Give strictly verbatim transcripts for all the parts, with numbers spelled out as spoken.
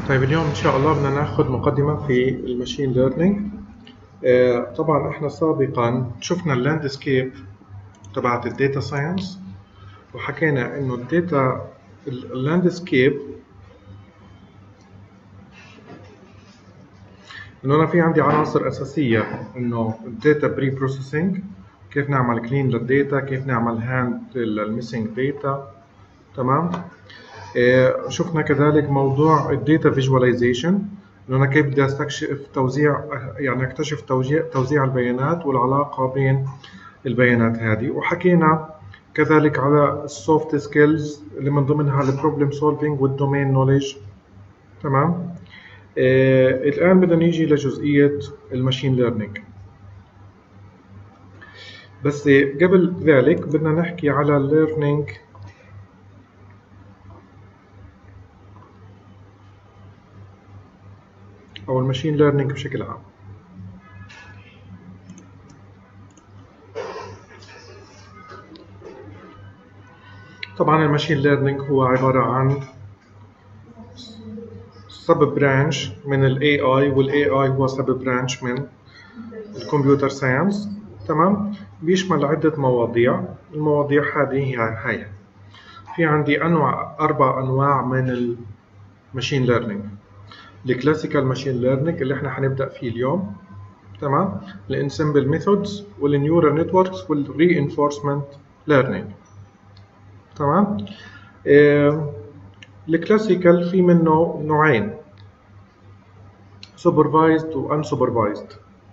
طيب اليوم إن شاء الله بدنا ناخذ مقدمة في الماشين ليرنينج. آه طبعا احنا سابقا شفنا اللاندسكيب تبعت الداتا ساينس، وحكينا انه الداتا اللاندسكيب انه انا في عندي عناصر اساسية، انه الداتا بري بروسيسنج، كيف نعمل كلين للداتا، كيف نعمل هاند للميسنج داتا. تمام. آه شفنا كذلك موضوع الداتا فيجواليزيشن، انه انا كيف بدي استكشف توزيع، يعني اكتشف توزيع توزيع البيانات والعلاقه بين البيانات هذه. وحكينا كذلك على السوفت سكيلز اللي من ضمنها البروبلم سولفينج والدومين نوليدج. تمام. آه الان بدنا نيجي لجزئيه الماشين ليرنينج، بس قبل ذلك بدنا نحكي على الليرنينج أو الماشين ليرنينج بشكل عام. طبعا الماشين ليرنينج هو عبارة عن سب برانش من ال إيه آي، وال إيه آي هو سب برانش من الكمبيوتر ساينس. تمام. بيشمل عدة مواضيع. المواضيع هذه هي هاي. في عندي أنواع أربع أنواع من الماشين ليرنينج. الكلاسيكال ماشين ليرنينج اللي احنا هنبدأ فيه اليوم. تمام. الانسمبل ميثودز والنيورال نتوركس والرينفورسمنت ليرنينج. تمام. آه الكلاسيكال في منه نوعين، supervised و unsupervised.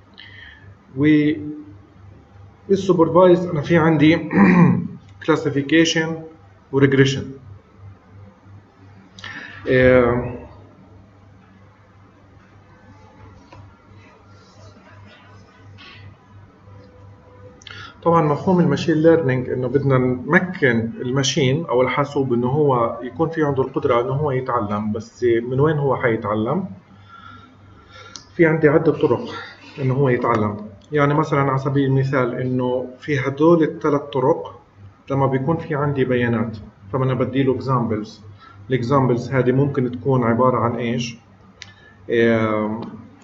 والsupervised أنا في عندي classification و regression. آه طبعا مفهوم الماشين ليرنينج انه بدنا نمكن الماشين او الحاسوب انه هو يكون في عنده القدره انه هو يتعلم. بس من وين هو حيتعلم؟ في عندي عده طرق انه هو يتعلم. يعني مثلا على سبيل المثال انه في هدول الثلاث طرق لما بيكون في عندي بيانات، فانا بدي له اكزامبلز. الاكزامبلز هذه ممكن تكون عباره عن ايش؟ إيه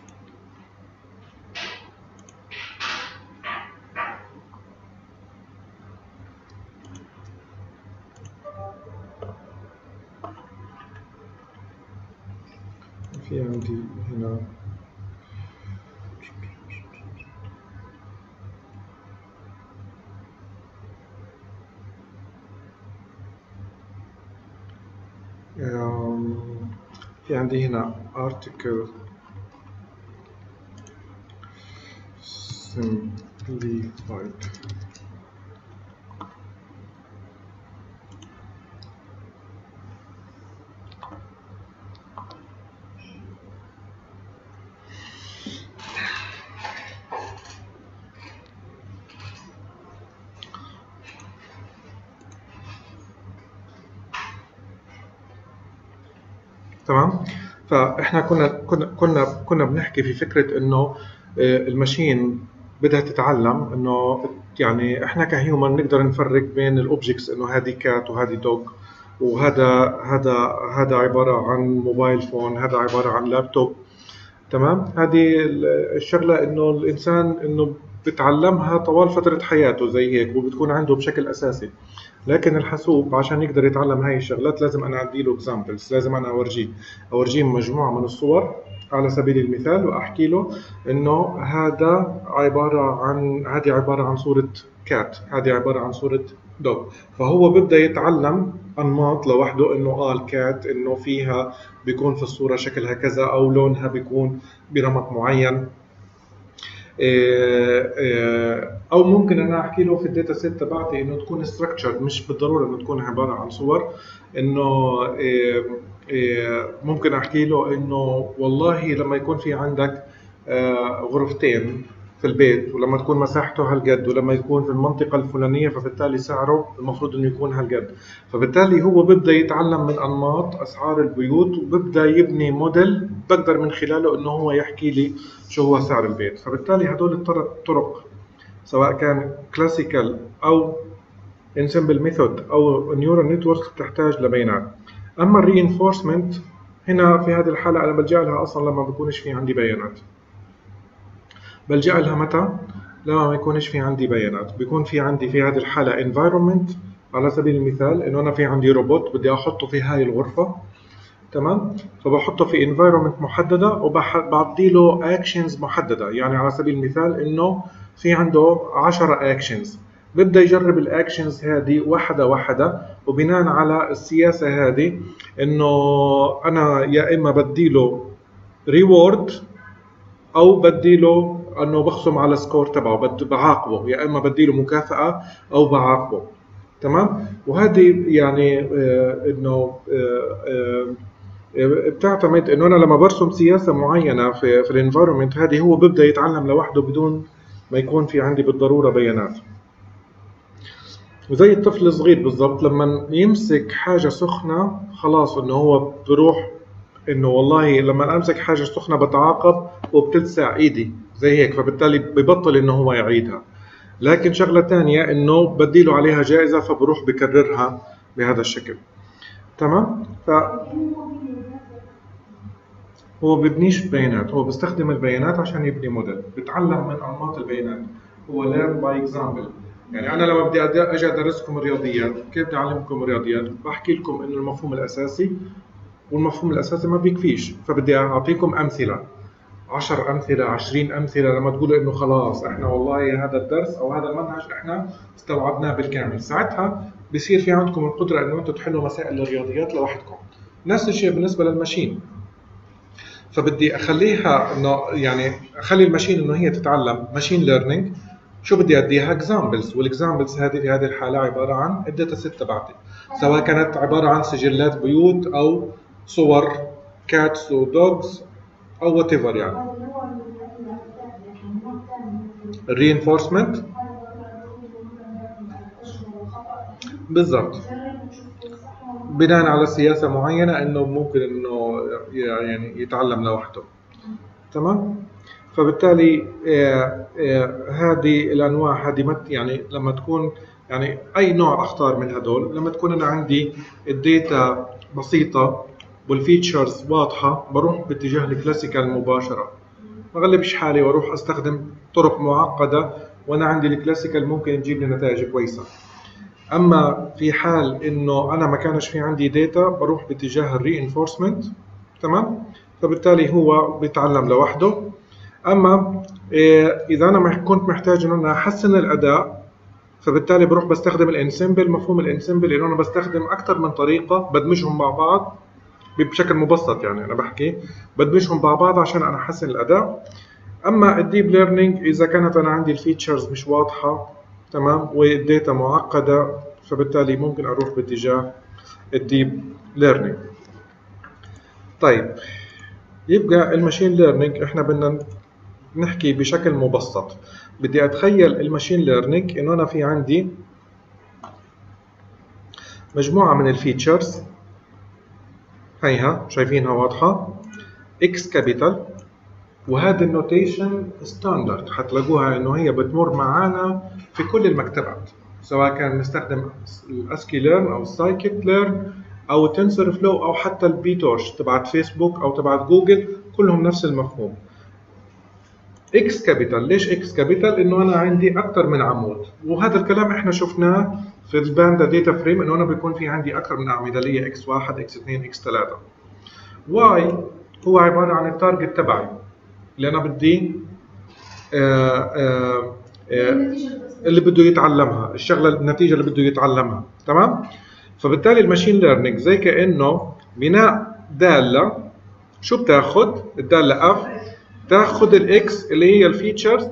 في عندي هنا في عندي هنا article simplified. تمام. فاحنا كنا كنا كنا كنا بنحكي في فكره انه الماشين بدها تتعلم، انه يعني احنا كهيومن نقدر نفرق بين الاوبجكتس، انه هذه كات وهذه دوغ، وهذا هذا هذا عباره عن موبايل فون، هذا عباره عن لابتوب. تمام. هذه الشغله انه الانسان انه بتعلمها طوال فتره حياته زي هيك، وبتكون عنده بشكل اساسي. لكن الحاسوب عشان يقدر يتعلم هاي الشغلات لازم انا ادي له اكزامبلز، لازم انا اورجيه اورجيه مجموعه من الصور على سبيل المثال، واحكي له انه هذا عباره عن هذه عباره عن صوره كات، هذه عباره عن صوره دوغ. فهو ببدا يتعلم انماط لوحده، انه اه الكات انه فيها بيكون في الصوره شكلها كذا، او لونها بيكون برمط معين. او ممكن انا احكي له في الداتا سيت تبعتي انه تكون structured، مش بالضروره انه تكون عباره عن صور. انه ممكن احكي له انه والله لما يكون في عندك غرفتين في البيت، ولما تكون مساحته هالقد، ولما يكون في المنطقه الفلانيه، فبالتالي سعره المفروض انه يكون هالقد. فبالتالي هو ببدا يتعلم من انماط اسعار البيوت، وببدا يبني موديل بقدر من خلاله انه هو يحكي لي شو هو سعر البيت. فبالتالي هدول الثلاث طرق، سواء كان كلاسيكال او انسمبل ميثود او نيورال نتورك، بتحتاج لبيانات. اما الرينفورسمنت هنا في هذه الحالة أنا بلجأ لها أصلا لما بكونش في عندي بيانات. بلجأ لها متى؟ لما ما يكونش في عندي بيانات. بيكون في عندي في هذه الحالة environment، على سبيل المثال إنه أنا في عندي روبوت بدي أحطه في هاي الغرفة، تمام؟ فبحطه في environment محددة وبعطي له actions محددة. يعني على سبيل المثال إنه في عنده عشرة actions، ببدأ يجرب الاكشنز هذه واحدة واحدة، وبناء على السياسة هذه إنه أنا يا إما بديله ريورد او بديله انه بخصم على السكور تبعه، بدي بعاقبه، يا اما بديله مكافأة او بعاقبه، تمام؟ وهذه يعني آه انه آه آه بتعتمد انه انا لما برسم سياسة معينة في في الانفايرمنت هذه هو ببدا يتعلم لوحده بدون ما يكون في عندي بالضرورة بيانات. وزي الطفل الصغير بالضبط لما يمسك حاجة سخنة خلاص انه هو بروح انه والله لما امسك حاجه سخنه بتعاقب وبتلسع ايدي زي هيك، فبالتالي ببطل انه هو يعيدها. لكن شغله ثانيه انه بديله عليها جائزه فبروح بكررها بهذا الشكل، تمام؟ ف هو ببنيش بيانات، هو بيستخدم البيانات عشان يبني موديل، بتعلم من انماط البيانات، هو learn by example. يعني انا لما بدي اجي ادرسكم الرياضيات، كيف بدي اعلمكم الرياضيات؟ بحكي لكم انه المفهوم الاساسي، والمفهوم الأساسي ما بيكفيش، فبدي أعطيكم أمثلة، عشر أمثلة، عشرين أمثلة، لما تقولوا إنه خلاص إحنا والله هذا الدرس أو هذا المنهج إحنا استوعبناه بالكامل، ساعتها بصير في عندكم القدرة إنه أنتم تحلوا مسائل الرياضيات لوحدكم. نفس الشيء بالنسبة للماشين، فبدي أخليها إنه يعني أخلي الماشين إنه هي تتعلم ماشين ليرنينج. شو بدي أديها؟ examples، والإكزامبلز هذه في هذه الحالة عبارة عن الداتا ست تبعتي، سواء كانت عبارة عن سجلات بيوت أو صور كاتس ودوجز او وات ايفر. يعني الرينفورسمنت بالضبط بناء على سياسه معينه انه ممكن انه يعني يتعلم لوحده، تمام؟ فبالتالي آه آه هذه الانواع هذه يعني لما تكون يعني اي نوع اختار من هدول، لما تكون انا عندي الداتا بسيطه والفيتشرز واضحة بروح باتجاه الكلاسيكال مباشرة، ما غلبش حالي واروح استخدم طرق معقدة وانا عندي الكلاسيكال ممكن تجيب لي نتائج كويسة. اما في حال انه انا ما كانش في عندي داتا بروح باتجاه الرينفورسمنت، تمام؟ فبالتالي هو بيتعلم لوحده. اما اذا انا كنت محتاج انه انا احسن الاداء، فبالتالي بروح بستخدم الانسمبل. مفهوم الانسمبل انه انا بستخدم اكثر من طريقة بدمجهم مع بعض بشكل مبسط، يعني انا بحكي بدمجهم مع بعض عشان انا احسن الاداء. اما الديب ليرنينج اذا كانت انا عندي الفيتشرز مش واضحه، تمام، والداتا معقده، فبالتالي ممكن اروح باتجاه الديب ليرنينج. طيب يبقى الماشين ليرنينج احنا بدنا نحكي بشكل مبسط. بدي اتخيل الماشين ليرنينج انه انا في عندي مجموعه من الفيتشرز، هيها شايفينها واضحة، X كابيتال، وهذا النوتيشن ستاندرد حتلاقوها انه هي بتمر معانا في كل المكتبات، سواء كان نستخدم الاسكي ليرن او السايكيت ليرن او تنسر فلو او حتى البيتورش تبعت فيسبوك او تبعت جوجل، كلهم نفس المفهوم. X كابيتال، ليش X كابيتال؟ انه انا عندي اكثر من عمود، وهذا الكلام احنا شفناه في الباندا داتا فريم، انه انا بيكون في عندي اكثر من اعمده لي إكس واحد إكس اثنين إكس ثلاثة. Y هو عباره عن التارجت تبعي اللي انا بدي آآ آآ آآ اللي بده يتعلمها، الشغله النتيجه اللي بده يتعلمها، تمام؟ فبالتالي الماشين ليرنينج زي كانه بناء داله، شو بتاخذ الداله اف؟ تاخذ الاكس اللي هي الفيتشرز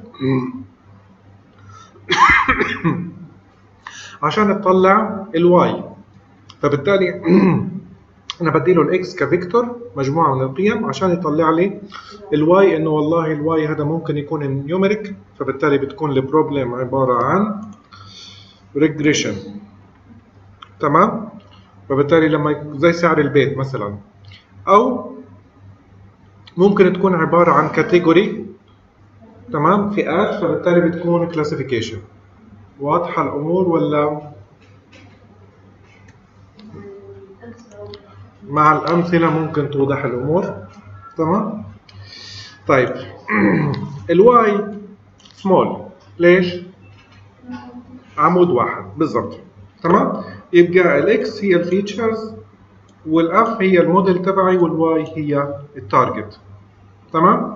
عشان تطلع الواي. فبالتالي انا بدي له الاكس كفيكتور، مجموعه من القيم، عشان يطلع لي الواي، انه والله الواي هذا ممكن يكون نيوميريك، فبالتالي بتكون البروبلم عباره عن ريجريشن، تمام؟ فبالتالي لما زي سعر البيت مثلا، او ممكن تكون عباره عن كاتيجوري، تمام، فئات، فبالتالي بتكون كلاسيفيكيشن. واضحه الامور ولا مع الامثله ممكن توضح الامور. تمام. طيب الواي سمول ليش؟ عمود واحد بالضبط. تمام. يبقى الاكس هي الفيتشرز، والاف هي الموديل تبعي، والواي هي التارجت. تمام.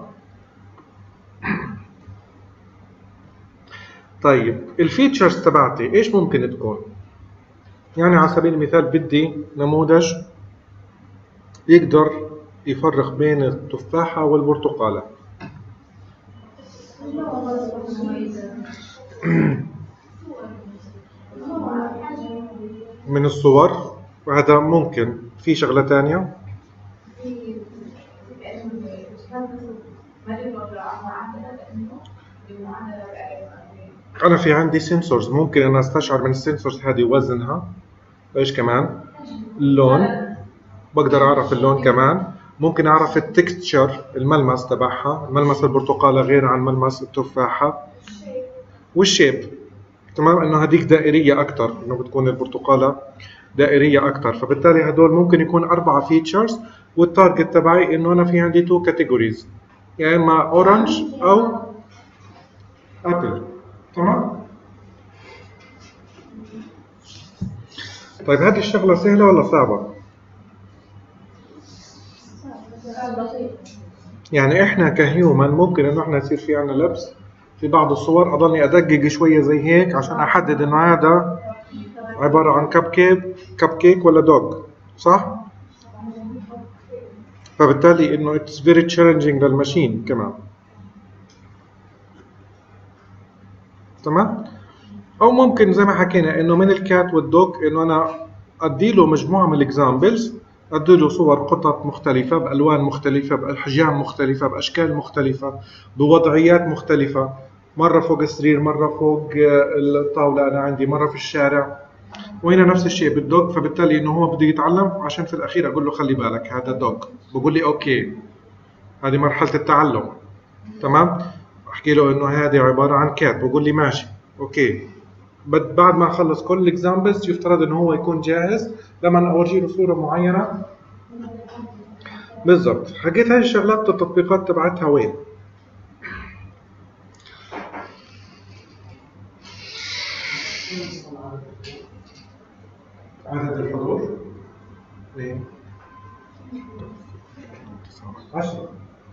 طيب الفيتشرز تبعتي ايش ممكن تكون؟ يعني على سبيل المثال بدي نموذج يقدر يفرق بين التفاحة والبرتقالة. من الصور، وهذا ممكن. في شغلة تانية؟ أنا في عندي سنسورز، ممكن أنا أستشعر من السنسورز هذه وزنها. إيش كمان؟ اللون، بقدر أعرف اللون كمان. ممكن أعرف التكستشر، الملمس تبعها، ملمس البرتقالة غير عن ملمس التفاحة. والشيب. تمام. إنه هذيك دائرية أكتر، إنه بتكون البرتقالة دائرية أكتر، فبالتالي هدول ممكن يكون أربعة فيتشرز. والتارجت تبعي إنه أنا في عندي تو كاتيجوريز، يا إما أورنج أو أبل. تمام. طيب هذه الشغلة سهلة ولا صعبة؟ يعني إحنا كهيومن ممكن إنه إحنا يصير في عنا لبس في بعض الصور، أضلني أدقق شوية زي هيك عشان أحدد إنه هذا عبارة عن كب كيك كب كيك ولا دوغ، صح؟ فبالتالي إنه it's very challenging للماشين كمان. تمام؟ أو ممكن زي ما حكينا إنه من الكات والدوغ إنه أنا أديله مجموعة من الإكزامبلز، أديله صور قطط مختلفة بألوان مختلفة بأحجام مختلفة بأشكال مختلفة بوضعيات مختلفة، مرة فوق السرير، مرة فوق الطاولة أنا عندي، مرة في الشارع. وهنا نفس الشيء بالدوغ، فبالتالي إنه هو بده يتعلم عشان في الأخير أقول له خلي بالك هذا دوغ، بقول لي أوكي، هذه مرحلة التعلم. تمام. أحكي له إنه هذه عبارة عن كات، بقول لي ماشي أوكي. بعد ما أخلص كل الإكزامبلز يفترض إنه هو يكون جاهز لما أورجي له صورة معينة. بالضبط. حكيت هاي الشغلات التطبيقات تبعتها وين؟ عدد الحضور اثنين عشرة.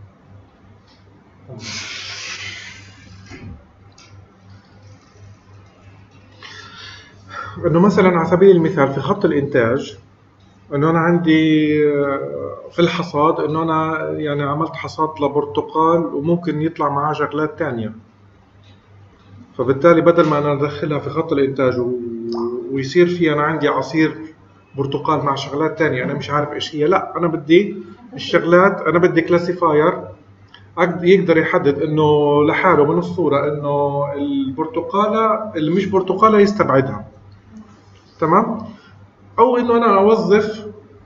انه مثلا على سبيل المثال في خط الانتاج، انه انا عندي في الحصاد انه انا يعني عملت حصاد لبرتقال وممكن يطلع معاه شغلات تانية، فبالتالي بدل ما انا ادخلها في خط الانتاج و... ويصير في انا عندي عصير برتقال مع شغلات تانية انا مش عارف ايش هي، لا انا بدي الشغلات، انا بدي كلاسيفاير يقدر يحدد انه لحاله من الصورة انه البرتقالة اللي مش برتقالة يستبعدها. تمام. او انه انا اوظف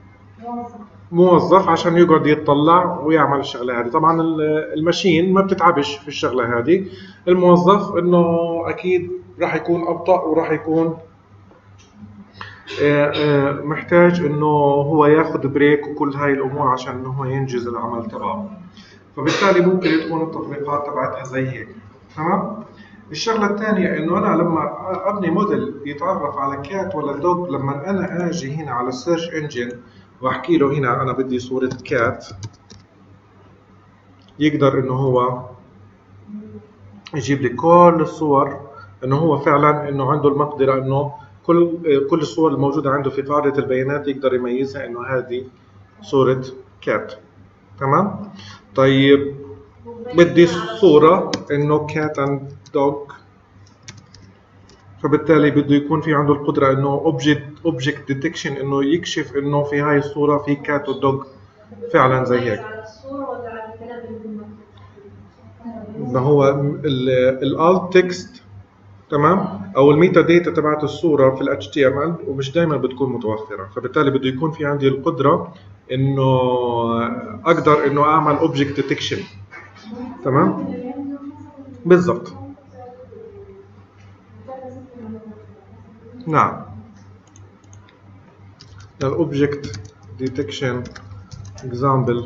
موظف عشان يقعد يتطلع ويعمل الشغله هذه. طبعا الماشين ما بتتعبش في الشغله هذه، الموظف انه اكيد راح يكون ابطأ وراح يكون محتاج انه هو ياخذ بريك وكل هاي الامور عشان انه هو ينجز العمل تبعه. فبالتالي ممكن تكون التطبيقات تبعتها زي هيك. تمام. الشغله الثانيه انه انا لما ابني موديل يتعرف على كات ولا دوغ، لما انا اجي هنا على السيرش انجن واحكي له هنا انا بدي صوره كات، يقدر انه هو يجيب لي كل الصور، انه هو فعلا انه عنده المقدره انه كل كل الصور الموجوده عنده في قاعده البيانات يقدر يميزها انه هذه صوره كات. تمام. طيب بدي صوره انه كات اند دوغ، فبالتالي بده يكون في عنده القدره انه اوبجكت اوبجكت ديتكشن، انه يكشف انه في هاي الصوره في كات ودوغ فعلا زي هيك. ما هو الالت تكست، تمام، او الميتا داتا تبعت الصوره في الاتش تي ام ال ومش دائما بتكون متوفره، فبالتالي بده يكون في عندي القدره انه اقدر انه اعمل اوبجكت ديتكشن. تمام. بالضبط. نعم. الاوبجكت detection example.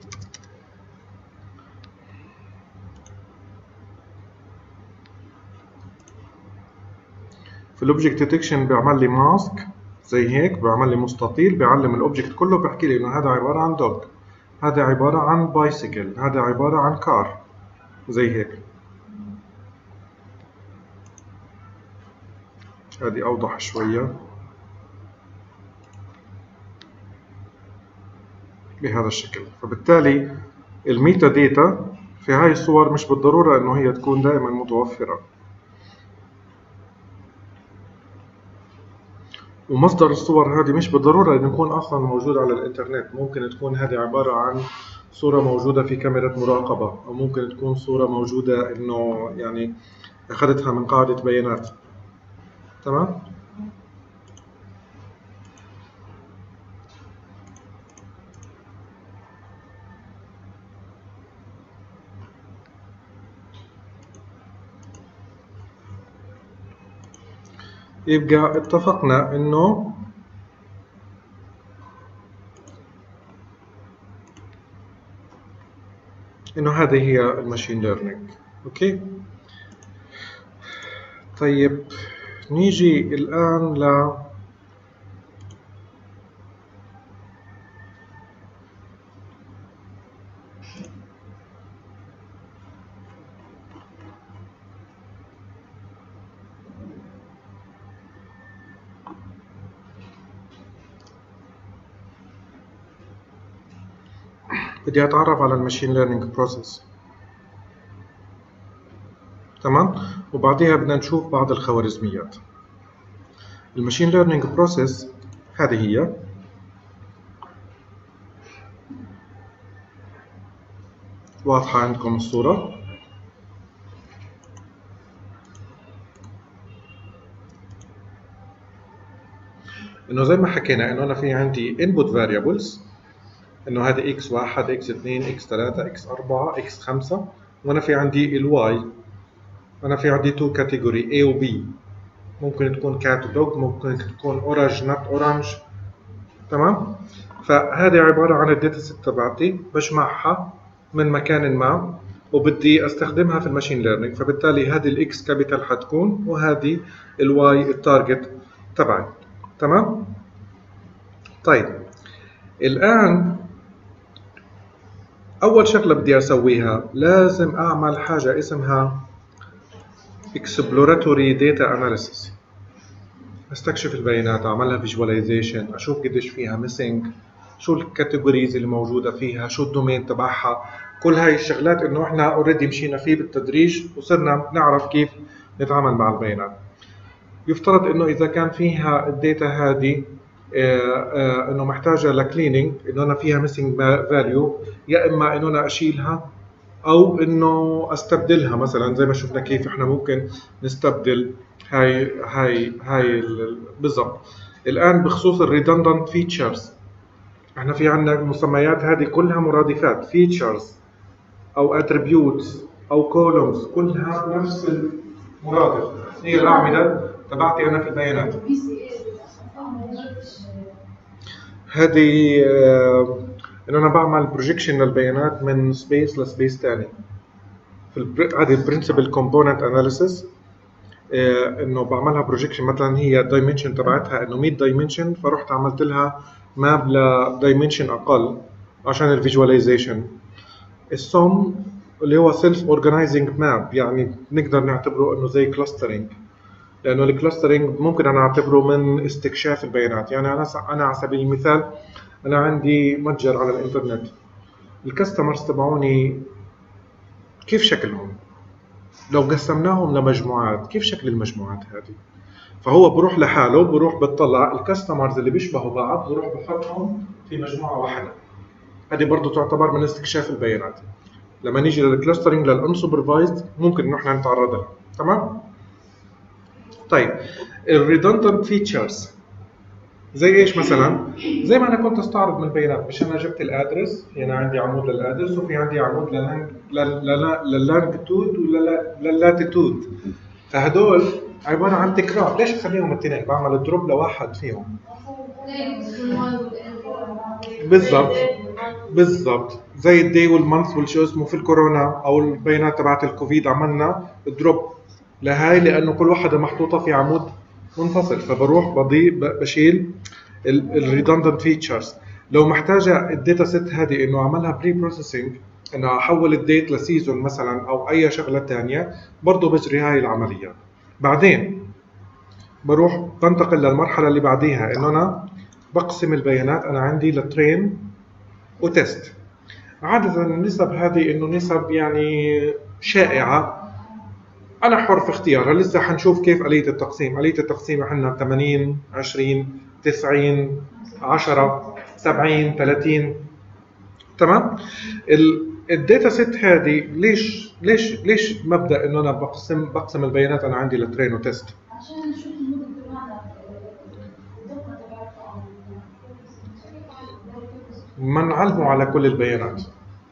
في الاوبجكت ديتكشن بيعمل لي ماسك زي هيك، بيعمل لي مستطيل بيعلم الاوبجكت كله، بيحكي لي انه هذا عباره عن دوج، هذا عباره عن بايسيكل، هذا عباره عن كار زي هيك. هذه اوضح شويه بهذا الشكل. فبالتالي الميتا داتا في هاي الصور مش بالضروره انه هي تكون دائما متوفره، ومصدر الصور هذه مش بالضرورة أن يكون أصلا موجود على الإنترنت. ممكن تكون هذه عبارة عن صورة موجودة في كاميرا مراقبة، أو ممكن تكون صورة موجودة إنه يعني أخذتها من قاعدة بيانات. تمام؟ يبقى اتفقنا إنه إنه هذه هي الماشين ليرنينج. أوكي؟ طيب نيجي الآن ل بدي أتعرف على الماشين ليرنينج بروسيس. تمام؟ وبعديها بدنا نشوف بعض الخوارزميات. الماشين ليرنينج بروسيس هذه هي واضحة عندكم الصورة. إنه زي ما حكينا إنه أنا في عندي input variables، إنه هذا إكس واحد إكس اثنين إكس ثلاثة إكس أربعة إكس خمسة، وأنا في عندي الواي، أنا في عندي two category A و B. ممكن تكون cat dog، ممكن تكون orange not orange. تمام؟ فهذه عبارة عن الداتا ست تبعتي بجمعها من مكان ما وبدي استخدمها في الماشين ليرنينج. فبالتالي هذه الاكس كابيتال حتكون، وهذه الواي التارجت تبعي. تمام؟ طيب الآن أول شغلة بدي أسويها لازم أعمل حاجة اسمها exploratory data analysis. استكشف البيانات، أعملها visualization، أشوف قديش فيها missing، شو الكاتيجوريز اللي موجودة فيها، شو الدومين تبعها. كل هاي الشغلات إنه إحنا أوريدي مشينا فيه بالتدريج وصرنا نعرف كيف نتعامل مع البيانات. يفترض إنه إذا كان فيها الداتا هذه إنه محتاجة لكلينينج، إنه أنا فيها missing value، يا إما إنه أنا أشيلها أو إنه أستبدلها. مثلا زي ما شفنا كيف إحنا ممكن نستبدل هاي هاي هاي بالضبط. الآن بخصوص الريدندنت فيتشرز، إحنا في عندنا المسميات هذه كلها مرادفات، فيتشرز أو اتريبيوتس أو كولومز، كلها نفس المرادف، هي الأعمدة تبعتي أنا في البيانات. هذه إنه أنا بعمل بروجيكشن للبيانات من سبيس لسبيس ثاني. في هذه البرنسبل كومبوننت اناليسيس، إنه بعملها بروجيكشن. مثلا هي الدايمنشن تبعتها إنه مية دايمنشن، فرحت عملت لها ماب لدايمنشن أقل عشان الفيجواليزيشن. السم اللي هو سيلف اورجنايزنج ماب، يعني نقدر نعتبره إنه زي كلاسترينج، لأنه الكلاسترينج ممكن أنا أعتبره من استكشاف البيانات. يعني أنا أنا على سبيل المثال أنا عندي متجر على الإنترنت، الكاستمرز تبعوني كيف شكلهم؟ لو قسمناهم لمجموعات كيف شكل المجموعات هذه؟ فهو بروح لحاله، بروح بتطلع الكاستمرز اللي بيشبهوا بعض، بروح بحطهم في مجموعة واحدة. هذه برضو تعتبر من استكشاف البيانات. لما نيجي للكلاسترينج للانسوبرفايزد ممكن إنه إحنا نتعرض لها. تمام؟ طيب الريدندنت فيتشرز زي ايش مثلا؟ زي ما انا كنت استعرض من البيانات، مش انا جبت الادرس، يعني عندي عمود للادرس وفي عندي عمود لللانجتود ولللاتيتود، فهدول عباره عن تكرار. ليش اخليهم الاثنين؟ بعمل دروب لواحد فيهم. بالضبط بالضبط زي الدي والمانث والشو اسمه في الكورونا او البيانات تبعت الكوفيد عملنا دروب لهاي لانه كل واحدة محطوطة في عمود منفصل، فبروح بضيف بشيل الريدندنت فيتشرز. لو محتاجة الداتا سيت هذه انه اعملها بري بروسيسنج، انه احول الديت لسيزون مثلا او اي شغلة تانية، برضه بجري هاي العملية. بعدين بروح بنتقل للمرحلة اللي بعديها، انه انا بقسم البيانات. انا عندي لترين وتست. عادة النسب هذه انه نسب يعني شائعة، انا حر في اختيارها. لسه حنشوف كيف آلية التقسيم. آلية التقسيم عندنا ثمانين عشرين تسعين عشرة سبعين ثلاثين. تمام. الداتا سيت هذه ليش ليش ليش مبدا انه انا بقسم بقسم البيانات؟ انا عندي لترين وتست عشان نشوف المدة تبعنا الدقة تبعتها ما نعلمه على كل البيانات.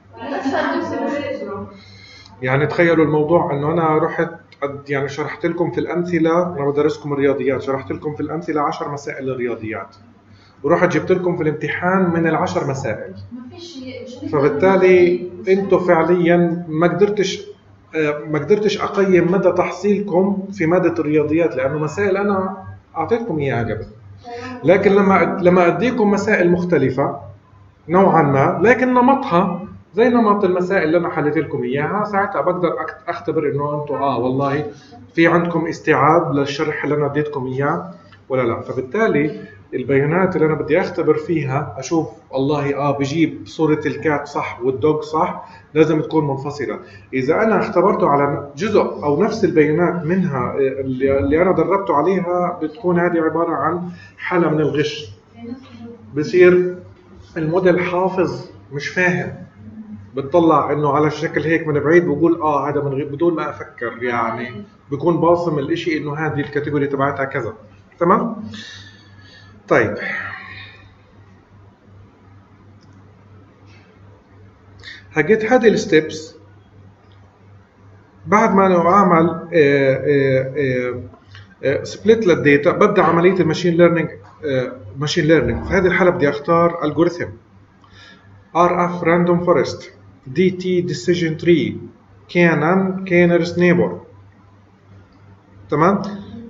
يعني تخيلوا الموضوع انه انا رحت يعني شرحت لكم في الامثله، انا بدرسكم الرياضيات، شرحت لكم في الامثله عشر مسائل الرياضيات، ورحت جبت لكم في الامتحان من العشر مسائل. فبالتالي انتم فعليا ما قدرتش ما قدرتش اقيم مدى تحصيلكم في ماده الرياضيات، لانه مسائل انا اعطيتكم اياها قبل. لكن لما لما اديكم مسائل مختلفه نوعا ما، لكن نمطها زي نمط المسائل اللي انا حليت لكم اياها، ساعتها بقدر اختبر انه انتم اه والله في عندكم استيعاب للشرح اللي انا اديتكم اياه ولا لا. فبالتالي البيانات اللي انا بدي اختبر فيها اشوف والله اه بجيب صورة الكات صح والدوج صح، لازم تكون منفصلة. اذا انا اختبرته على جزء او نفس البيانات منها اللي انا دربته عليها، بتكون هذه عبارة عن حالة من الغش. بصير الموديل حافظ مش فاهم، بتطلع انه على شكل هيك من بعيد بقول اه هذا من غير بدون ما افكر، يعني بكون باصم الاشي انه هذه الكاتيجوري تبعتها كذا. تمام. طيب حقيت هذه الستبس. بعد ما انا اعمل سبليت للداتا، ببدا عمليه الماشين ليرنينج. ماشين ليرنينج في هذه الحاله بدي اختار الجوريثم ار اف راندوم فورست، دي تي ديسيجن تري، كانن كينرز نيبر. تمام.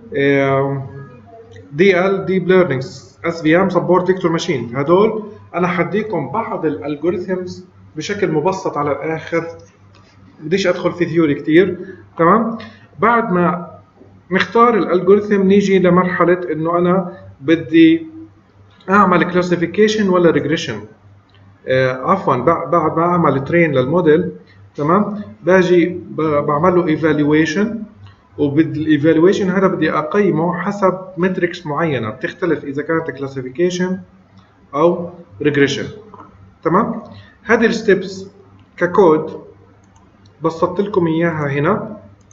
دي ال ديب ليرنينج، اس في ام سبورت فيكتور ماشين. هدول انا حديكم بعض الالجوريثمز بشكل مبسط على الاخر، بديش ادخل في ثيوري كتير. تمام. بعد ما نختار الالجوريثم نيجي لمرحله انه انا بدي اعمل كلاسيفيكيشن ولا ريجريشن. آه عفوا بعد ما اعمل ترين للموديل، تمام، باجي بعمل له ايفالويشن، وبالايفالويشن هذا بدي اقيمه حسب متريكس معينه بتختلف اذا كانت كلاسيفيكيشن او ريجريشن. تمام. هذه الستبس ككود بسطت لكم اياها هنا.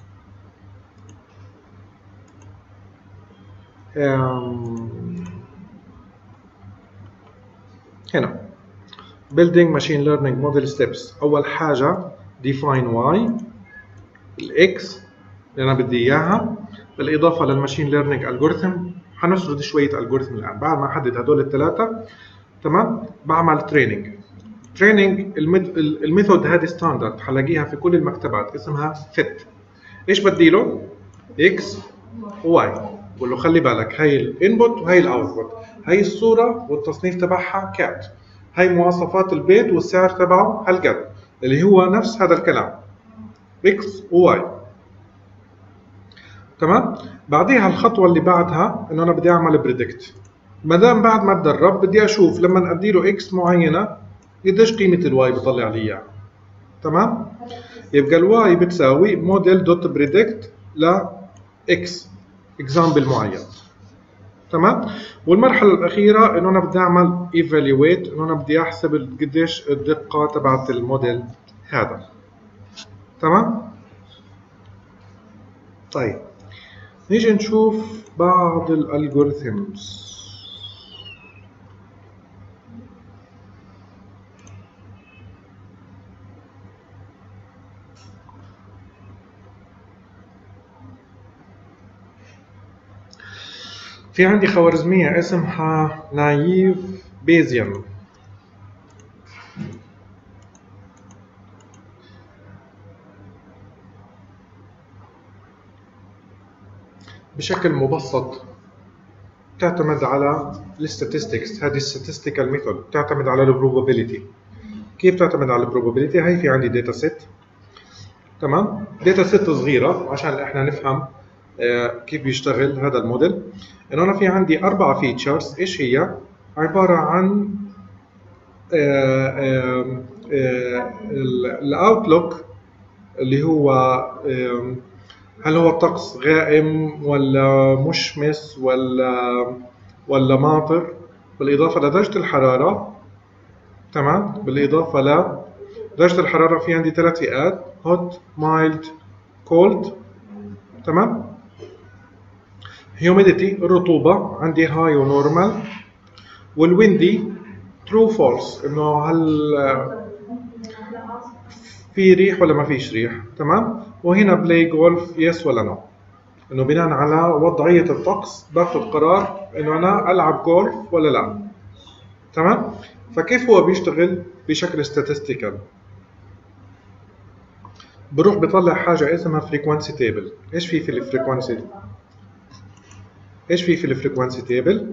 هنا building machine learning model steps. اول حاجه define y، الاكس اللي انا بدي اياها، بالاضافه للماشين ليرنينج الجوريثم. حنسرد شويه الجوريثم الان. بعد ما احدد هدول الثلاثه، تمام، بعمل تريننج. تريننج الميثود هذه ستاندرد حلاقيها في كل المكتبات، اسمها فيت. ايش بدي له؟ اكس وواي. بقول له خلي بالك هي الانبوت وهي الاوتبوت، هي الصوره والتصنيف تبعها كات، هي مواصفات البيت والسعر تبعه هالقد، اللي هو نفس هذا الكلام اكس وواي. تمام. بعديها الخطوه اللي بعدها انه انا بدي اعمل بريدكت. ما دام بعد ما اتدرب بدي اشوف لما ادي له اكس معينه قديش قيمه الواي بطلع لي اياها. تمام. يبقى الواي بتساوي موديل دوت بريدكت ل اكس اكزامبل معين. تمام. والمرحله الاخيره انه انا بدي اعمل ايفالويت، انه انا بدي احسب قديش الدقه تبعت الموديل هذا. تمام. طيب نيجي نشوف بعض الالجوريثمز. في عندي خوارزمية اسمها نايف بيزيان. بشكل مبسط تعتمد على الستاتستكس. هذه statistical ميثود تعتمد على البروبابيلتي. كيف تعتمد على البروبابيلتي؟ هي في عندي داتا سيت، تمام؟ داتا سيت صغيره عشان احنا نفهم آه كيف بيشتغل هذا الموديل. انه انا في عندي اربعه فيتشرز. ايش هي؟ عباره عن الاوتلوك اللي هو آه هل هو الطقس غائم ولا مشمس ولا ولا ماطر، بالاضافه لدرجه الحراره، تمام؟ بالاضافه لدرجه الحراره في عندي ثلاث فئات: هوت، مايلد، كولد، تمام؟ هيوميديتي الرطوبه عندي هاي ونورمال، والويندي ترو فولس انه هل في ريح ولا ما فيش ريح، تمام؟ وهنا بلاي جولف يس ولا نو، انه بناء على وضعيه الطقس باخذ قرار انه انا العب جولف ولا لا، تمام؟ فكيف هو بيشتغل بشكل statistical؟ بروح بطلع حاجه اسمها frequency table. ايش في في الفريكوانسي؟ ايش في في الفريكوانسي تيبل؟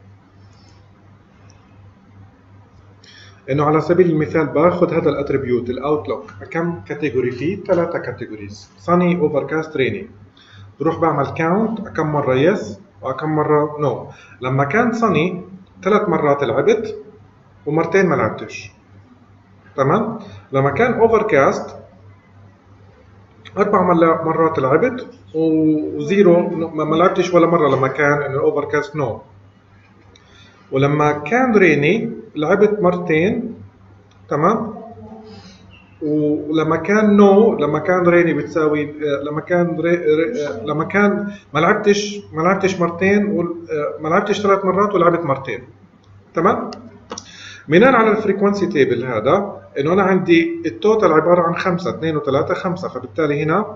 انه على سبيل المثال باخذ هذا الاتريبيوت الاوتلوك، كم كاتيجوري فيه؟ ثلاثه كاتيجوريز: sunny، overcast، rainy. بروح بعمل كاونت كم مره يس وكم مره نو. لما كان sunny ثلاث مرات لعبت ومرتين ما لعبتش، تمام؟ لما كان overcast اربع مرات لعبت وزيرو ما لعبتش ولا مره لما كان انه overcast نو. ولما كان ريني لعبت مرتين، تمام؟ ولما كان نو لما كان ريني بتساوي لما كان ري... ري... لما كان ما لعبتش ما لعبتش مرتين وما لعبتش ثلاث مرات ولعبت مرتين، تمام؟ بناء على الفريكونسي تيبل هذا انه انا عندي التوتال عباره عن خمسة، اثنين وثلاثة خمسة، فبالتالي هنا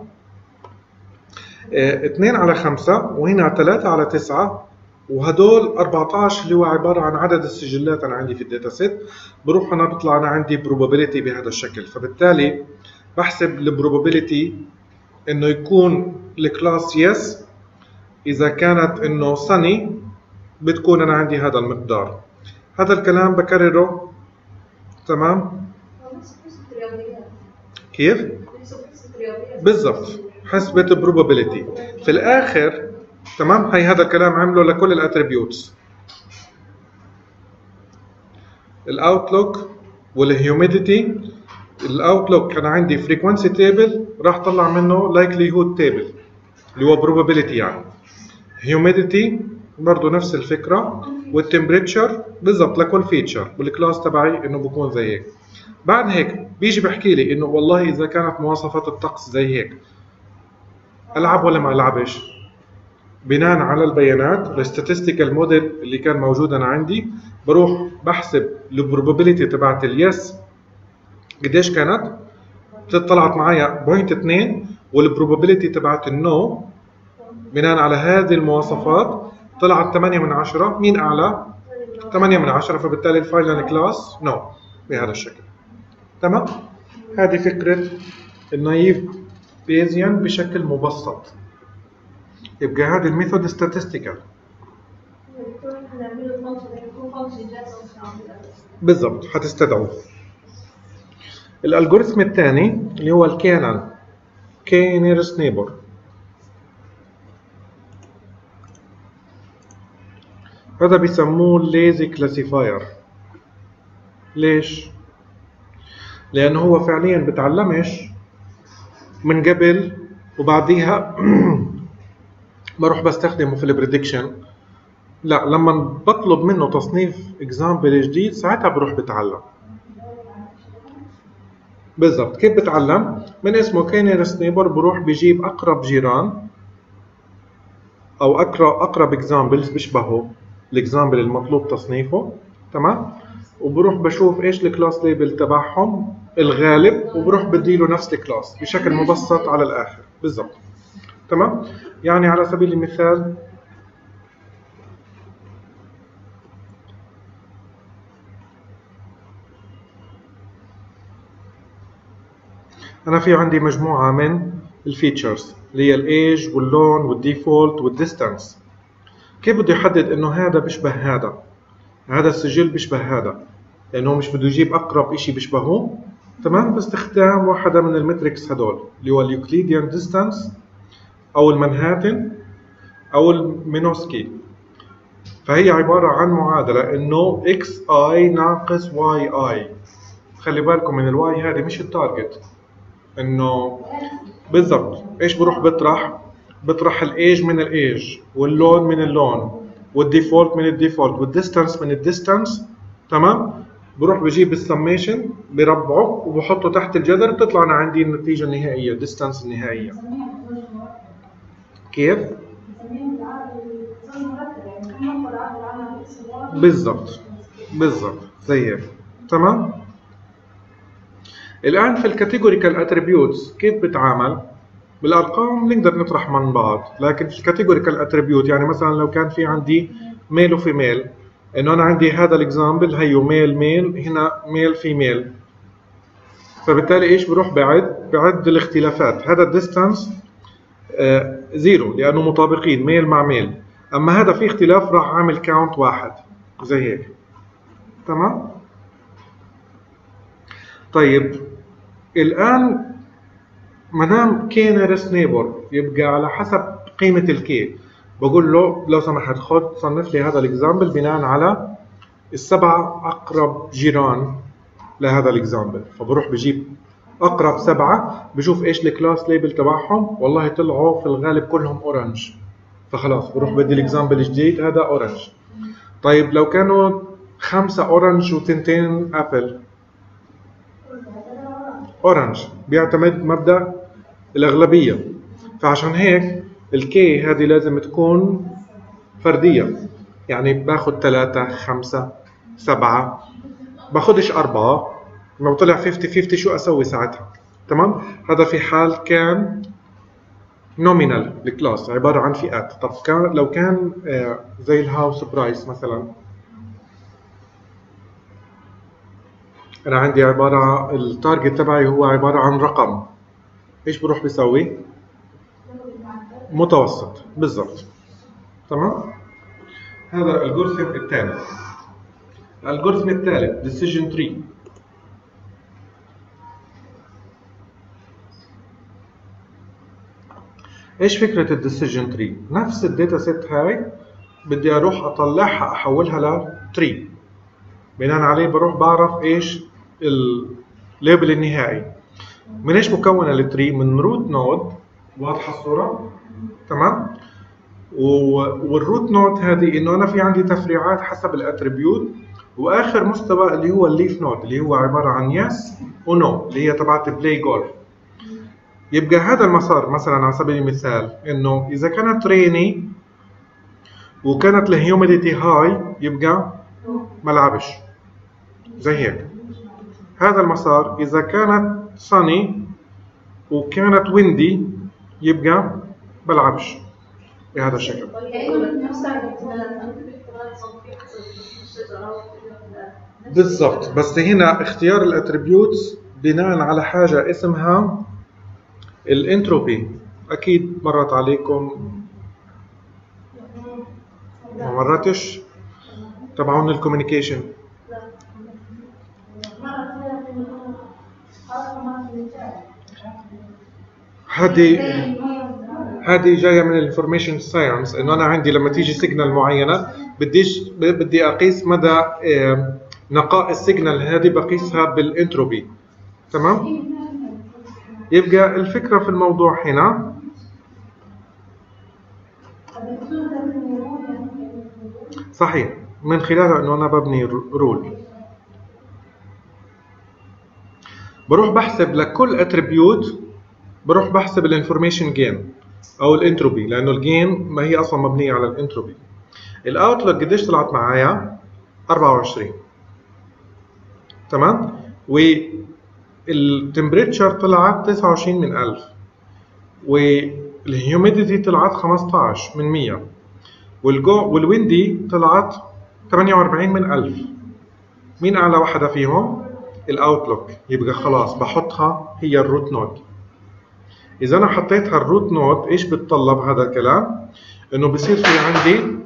اثنين على خمسة وهنا ثلاثة على تسعة، وهدول أربعة عشر اللي هو عباره عن عدد السجلات انا عندي في الداتا سيت. بروح انا بطلع انا عندي probability بهذا الشكل، فبالتالي بحسب البروبابيلتي انه يكون الكلاس يس. اذا كانت انه sunny بتكون انا عندي هذا المقدار. هذا الكلام بكرره، تمام؟ كيف؟ بالضبط حسبت probability في الاخر، تمام؟ هي هذا الكلام عمله لكل الاتريبيوتس: الاوتلوك والهيوميديتي. الاوتلوك انا عندي فريكوانسي تيبل راح طلع منه لايكليهود تيبل اللي هو probability يعني. هيوميديتي برضه نفس الفكره، والتمبريتشر بالضبط لكل فيتشر، والكلاس تبعي انه بكون زي هيك. بعد هيك بيجي بحكي لي انه والله اذا كانت مواصفات الطقس زي هيك العب ولا ما العبش. بناء على البيانات الستاتستيكال موديل اللي كان موجود انا عندي بروح بحسب البروبابيلتي تبعت اليس قديش كانت، طلعت معايا صفر فاصلة اثنين، والبروبابيلتي تبعت النو بناء على هذه المواصفات طلعت ثمانية من عشرة. مين اعلى؟ ثمانية من عشرة، فبالتالي الفاينل كلاس نو بهذا الشكل، تمام؟ هذه فكره النايف بيزيان بشكل مبسط. يبقى هذه الميثود statistical بالضبط حتستدعوه. الالجوريثم الثاني اللي هو الكانان كي نيرست نيبر. هذا بيسموه ليزي كلاسيفاير. ليش؟ لانه هو فعليا بتعلمش من قبل وبعديها بروح بستخدمه في البريدكشن. لا، لما بطلب منه تصنيف اكزامبل جديد ساعتها بروح بتعلم. بالضبط كيف بتعلم؟ من اسمه كي نيرست نيبر بروح بجيب اقرب جيران او اقرب اقرب اكزامبلز بيشبهوا الاكزامبل المطلوب تصنيفه، تمام؟ وبروح بشوف ايش الكلاس ليبل تبعهم الغالب وبروح بديله نفس الكلاس بشكل مبسط على الاخر. بالضبط، تمام؟ يعني على سبيل المثال أنا في عندي مجموعة من الفيتشرز اللي هي الايج واللون والديفولت والديستانس. كيف بده يحدد انه هذا بيشبه هذا؟ هذا السجل بيشبه هذا، لانه مش بده يجيب اقرب شيء بيشبهه، تمام، باستخدام واحدة من المتريكس هدول اللي هو اليوكليديان ديستانس او المنهاتن او المينوسكي. فهي عبارة عن معادلة انه اكس اي ناقص واي اي. خلي بالكم من الواي هذه مش التارجت، انه بالضبط ايش بروح بطرح؟ بطرح الايج من الايج واللون من اللون والديفولت من الديفولت والديستانس من الديستانس، تمام؟ بروح بجيب السميشن بربعه وبحطه تحت الجذر، بتطلع انا عندي النتيجة النهائية، الديستانس النهائية. كيف؟ بالضبط بالضبط زي هيك، تمام؟ الآن في الكاتيجوريكال اتريبيوتس كيف بتعامل؟ بالأرقام بنقدر نطرح من بعض، لكن في الكاتيجوريكال اتريبيوت يعني مثلا لو كان في عندي ميل وفيميل، إنه أنا عندي هذا الإكزامبل هيو ميل ميل، هنا ميل فيميل، فبالتالي إيش بروح بعد؟ بعد الاختلافات. هذا الديستانس آه زيرو لأنه مطابقين ميل مع ميل، أما هذا في اختلاف راح أعمل كاونت واحد زي هيك، تمام؟ طيب الآن مدام كي نيرست نيبر يبقى على حسب قيمة الكي، بقول له لو سمحت خد صنف لي هذا الاكزامبل بناء على السبعة أقرب جيران لهذا الاكزامبل، فبروح بجيب أقرب سبعة، بشوف إيش الكلاس ليبل تبعهم، والله طلعوا في الغالب كلهم أورنج، فخلاص بروح بدي الاكزامبل الجديد هذا أورنج. طيب لو كانوا خمسة أورنج وتنتين أبل، أورنج، بيعتمد مبدأ الأغلبية، فعشان هيك الكي هذه لازم تكون فردية، يعني باخد ثلاثة خمسة سبعة، باخدش أربعة، لو طلع خمسين خمسين شو أسوي ساعتها؟ تمام؟ هذا في حال كان نومينال الكلاس عبارة عن فئات. طب كان لو كان زي الهاوس برايس مثلا، أنا عندي عبارة التارجت تبعي هو عبارة عن رقم، إيش بروح بيسوي؟ متوسط بالضبط، تمام؟ هذا الجورثم الثاني. الجورثم الثالث decision tree. ايش فكرة الديسيجن تري؟ نفس الداتا سيت هاي بدي اروح اطلعها احولها لتري، بناء عليه بروح بعرف ايش الليبل النهائي. من ايش مكونة التري؟ من روت نود، واضحة الصورة؟ تمام؟ والروت نود هذه انه انا في عندي تفريعات حسب الاتريبيوت، واخر مستوى اللي هو الليف نود اللي هو عبارة عن يس ونو اللي هي تبعت بلاي جولف. يبقى هذا المسار مثلا على سبيل المثال انه اذا كانت ريني وكانت الهيوميديتي هاي يبقى ملعبش زي هيك. هذا المسار اذا كانت صني وكانت ويندي يبقى بلعبش بهذا الشكل. بالضبط، بس هنا اختيار الاتريبيوتس بناء على حاجة اسمها الانتروبي. اكيد مرت عليكم، ما مرتش؟ تبعون الكوميونيكيشن. هذه هذه جايه من الانفورميشن ساينس، انه انا عندي لما تيجي سيجنال معينه بديش بدي اقيس مدى نقاء السيجنال هذه، بقيسها بالانتروبي، تمام؟ يبقى الفكرة في الموضوع هنا صحيح من خلالها انه انا ببني رول، بروح بحسب لكل اتريبيوت، بروح بحسب الانفورميشن جين او الانتروبي، لانه الجين ما هي اصلا مبنية على الانتروبي. الاوتلوك قديش طلعت معايا؟ أربعة وعشرين، تمام؟ و التمبريتشر طلعت تسعة وعشرين من ألف، والهيوميديتي طلعت خمسة عشر من مية، والجو والويندي طلعت ثمانية وأربعين من ألف. مين أعلى واحدة فيهم؟ الأوتلوك. يبقى خلاص بحطها هي الروت نود. اذا انا حطيتها الروت نود ايش بتطلب هذا الكلام؟ انه بصير في عندي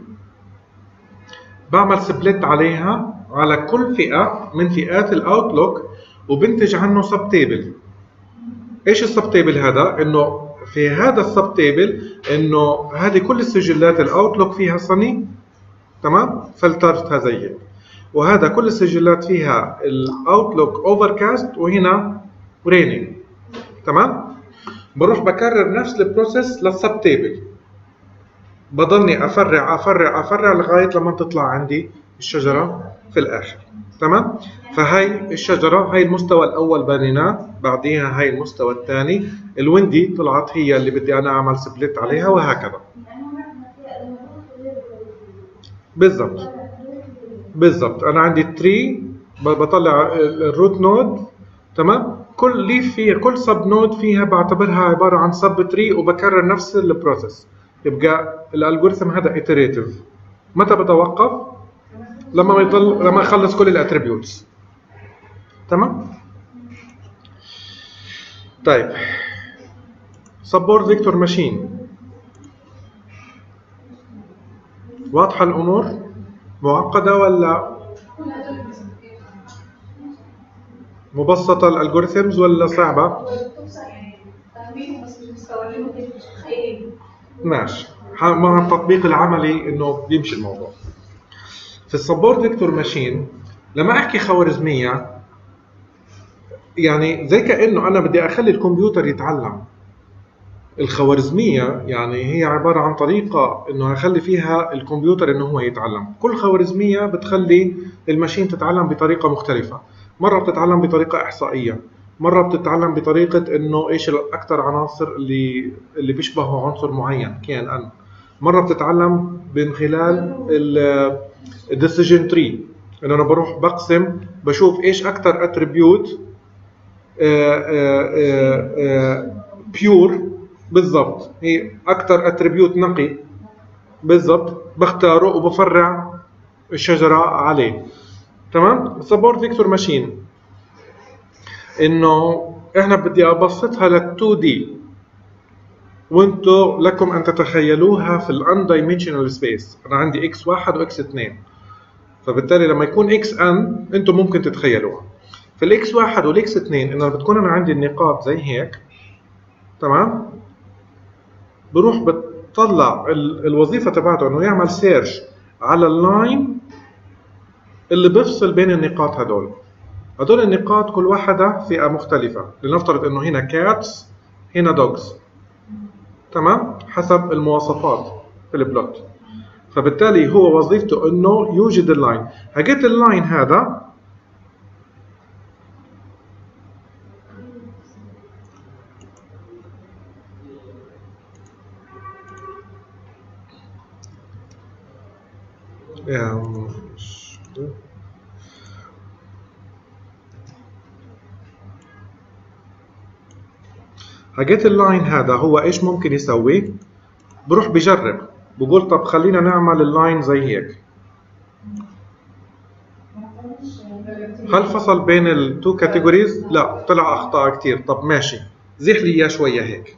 بعمل سبليت عليها على كل فئه من فئات الاوتلوك وبنتج عنه سب تيبل. ايش السب تيبل هذا؟ انه في هذا السب تيبل انه هذه كل السجلات الاوتلوك فيها صني، تمام؟ فلترتها زي هيك. وهذا كل السجلات فيها الاوتلوك اوفركاست وهنا رينينج، تمام؟ بروح بكرر نفس البروسيس للسب تيبل، بضلني افرع افرع افرع لغايه لما تطلع عندي الشجره في الاخر، تمام؟ فهي الشجره، هي المستوى الاول بنيناه، بعديها هي المستوى الثاني، الويندي طلعت هي اللي بدي انا اعمل سبليت عليها وهكذا. بالضبط بالضبط انا عندي تري بطلع الروت نود، تمام؟ كل ليف فيها، كل سب نود فيها بعتبرها عباره عن سب تري وبكرر نفس البروسيس. يبقى الالجوريثم هذا ايتريتيف. متى بتوقف؟ لما يضل لما يخلص كل الاتريبيوتس، تمام؟ طيب سبورت فيكتور ماشين، واضحه الامور؟ معقده ولا مبسطه الالجوريثمز ولا صعبه؟ ماشي، مع التطبيق العملي انه بيمشي الموضوع. في السبورت فيكتور ماشين لما احكي خوارزميه يعني زي كانه انا بدي اخلي الكمبيوتر يتعلم. الخوارزميه يعني هي عباره عن طريقه انه اخلي فيها الكمبيوتر انه هو يتعلم. كل خوارزميه بتخلي الماشين تتعلم بطريقه مختلفه. مره بتتعلم بطريقه احصائيه، مره بتتعلم بطريقه انه ايش الاكثر عناصر اللي اللي بيشبهوا عنصر معين كي ان ان، مره بتتعلم من خلال الديسيجن تري، انه انا بروح بقسم بشوف ايش اكثر اتريبيوت بيور بالضبط، هي اكثر اتريبيوت نقي بالضبط بختاره وبفرع الشجره عليه، تمام؟ سبورت فيكتور ماشين انه احنا بدي ابسطها لل تو دي وانتم لكم ان تتخيلوها في الان دايمنشنال سبيس. انا عندي اكس واحد واكس اثنين، فبالتالي لما يكون اكس ان انتم ممكن تتخيلوها. في الاكس واحد والاكس اثنين انه بتكون انا عندي النقاط زي هيك، تمام؟ بروح بتطلع الوظيفه تبعته انه يعمل سيرش على اللاين اللي بيفصل بين النقاط هدول. هدول النقاط كل واحدة فئة مختلفة، لنفترض انه هنا كاتس هنا دوجز، تمام؟ حسب المواصفات في البلوت. فبالتالي هو وظيفته انه يوجد اللاين. هجيت اللاين هذا هجيت اللاين هذا هو ايش ممكن يسوي؟ بروح بجرب، بقول طب خلينا نعمل اللاين زي هيك. هل فصل بين التو كاتيجوريز؟ لا، طلع اخطاء كثير. طب ماشي، زيح لي اياه شويه هيك.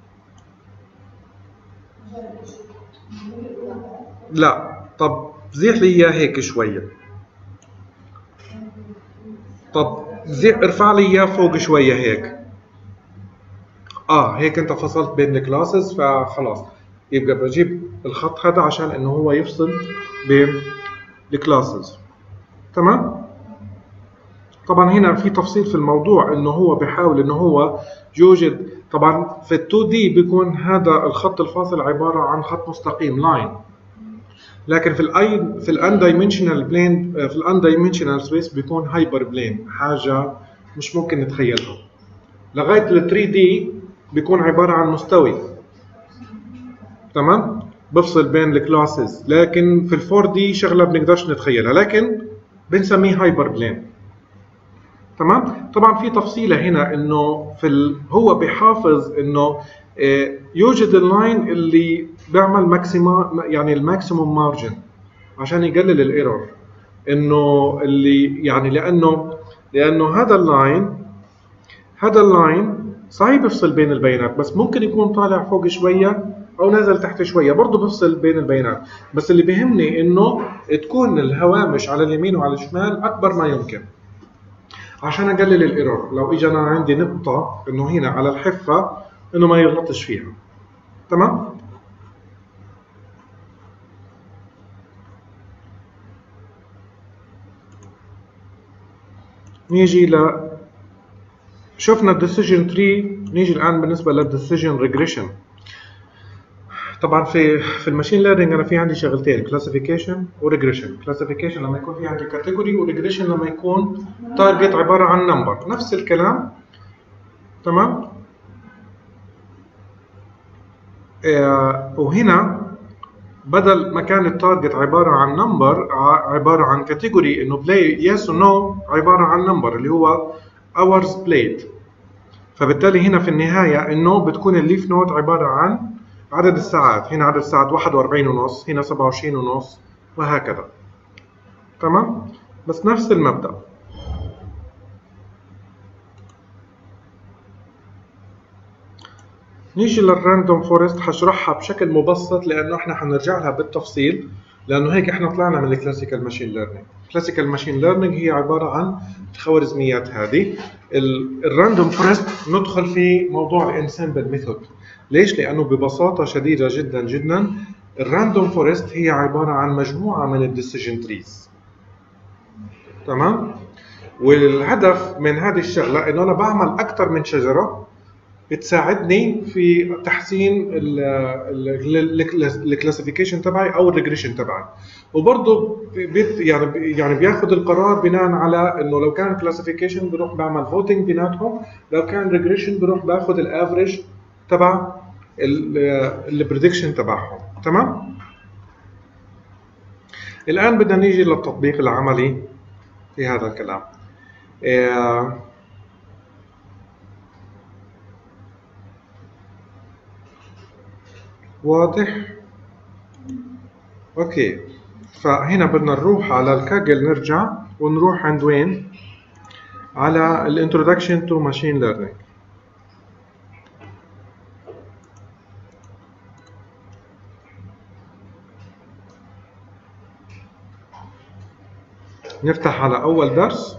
لا، طب زيح لي اياه هيك شويه. طب زيح ارفع لي اياه فوق شويه هيك. اه هيك انت فصلت بين الكلاسز، فخلاص يبقى بجيب الخط هذا عشان انه هو يفصل بين الكلاسز، تمام؟ طبعا هنا في تفصيل في الموضوع انه هو بيحاول انه هو يوجد، طبعا في ال تو دي بيكون هذا الخط الفاصل عباره عن خط مستقيم لاين، لكن في الاي في الان دايمنشنال بلين في الان دايمنشنال سبيس بيكون هايبر بلين، حاجه مش ممكن نتخيلها. لغايه ال ثري دي بيكون عباره عن مستوي، تمام؟ بفصل بين الكلاسز، لكن في ال فور دي شغله بنقدرش نتخيلها، لكن بنسميه هايبر بلين، تمام؟ طبعا في تفصيله هنا انه في ال... هو بيحافظ انه يوجد اللاين اللي بيعمل ماكسيما، يعني الماكسيموم مارجن عشان يقلل الايرور، انه اللي يعني لانه لانه هذا اللاين هذا اللاين صحيح بفصل بين البيانات، بس ممكن يكون طالع فوق شويه او نازل تحت شويه، برضه بفصل بين البيانات. بس اللي بيهمني انه تكون الهوامش على اليمين وعلى الشمال اكبر ما يمكن عشان اقلل الايرور. لو اجى انا عندي نقطه انه هنا على الحفه انه ما يغلطش فيها. تمام. نيجي ل شفنا الديسيجن تري، نيجي الان بالنسبه للديسيجن ريجريشن. طبعا في في الماشين ليرنينج انا في عندي شغلتين، كلاسيفيكيشن وريجريشن. كلاسيفيكيشن لما يكون في عندي كاتيجوري، وريجريشن لما يكون تارجت عباره عن نمبر، نفس الكلام. تمام. آه وهنا بدل ما كان التارجت عباره عن نمبر، عباره عن كاتيجوري انه بلاي يس ونو، عباره عن نمبر اللي هو hours played. فبالتالي هنا في النهايه انه بتكون الليف نود عباره عن عدد الساعات. هنا عدد الساعات واحد وأربعين ونص، هنا سبعة وعشرين ونص، وهكذا. تمام. بس نفس المبدأ. نيجي للراندوم فورست، هشرحها بشكل مبسط لانه احنا حنرجع لها بالتفصيل، لانه هيك احنا طلعنا من الكلاسيكال ماشين ليرنينج. الكلاسيكال ماشين ليرنينج هي عباره عن الخوارزميات هذه. الراندوم فورست ندخل في موضوع الانسامبل ميثود. ليش؟ لانه ببساطه شديده جدا جدا الراندوم فورست هي عباره عن مجموعه من الديسيجن تريز. تمام. والهدف من هذه الشغله انه انا بعمل اكثر من شجره بتساعدني في تحسين الكلاسيفيكيشن تبعي او الريجريشن تبعي. وبرضه يعني يعني بياخذ القرار بناء على انه لو كان كلاسيفيكيشن بروح بعمل فوتنج بيناتهم، لو كان ريجريشن بروح باخذ الافريج تبع البريدكشن تبعهم. تمام. الان بدنا نيجي للتطبيق العملي في هذا الكلام. آه واضح؟ اوكي. فهنا بدنا نروح على الكاجل، نرجع ونروح عند وين؟ على الانترودكشن تو ماشين ليرنينج. نفتح على اول درس.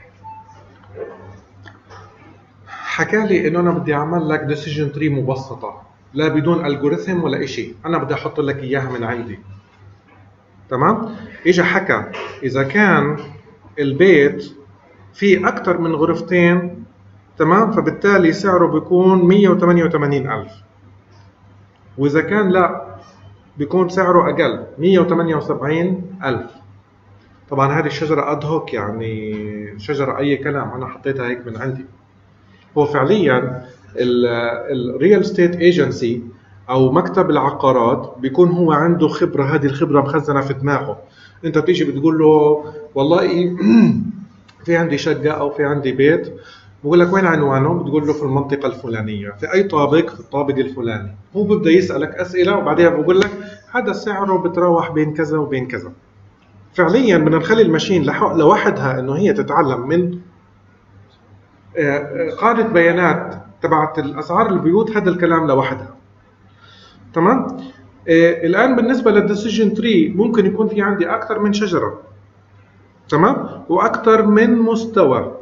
حكى لي انه انا بدي اعمل لك ديسيجن تري مبسطه، لا بدون الجوريثم ولا شيء، انا بدي احط لك اياها من عندي. تمام. اجى حكى اذا كان البيت فيه اكثر من غرفتين، تمام، فبالتالي سعره بيكون مية وثمانية وثمانين ألف، واذا كان لا بيكون سعره اقل مية وثمانية وسبعين ألف. طبعا هذه الشجره اد هوك، يعني شجره اي كلام، انا حطيتها هيك من عندي. هو فعليا الريال ستيت ايجنسي او مكتب العقارات بيكون هو عنده خبره، هذه الخبره مخزنه في دماغه. انت بتيجي بتقول له والله في عندي شقه او في عندي بيت، بقول لك وين عنوانه؟ بتقول له في المنطقه الفلانيه، في اي طابق؟ في الطابق الفلاني. هو ببدا يسالك اسئله وبعدين بقول لك هذا سعره بتراوح بين كذا وبين كذا. فعليا بدنا نخلي الماشين لوحدها انه هي تتعلم من قاعده بيانات تبعت الاسعار البيوت، هذا الكلام لوحدها. تمام. آه الان بالنسبه للديسيجن تري ممكن يكون في عندي اكثر من شجره، تمام، واكثر من مستوى.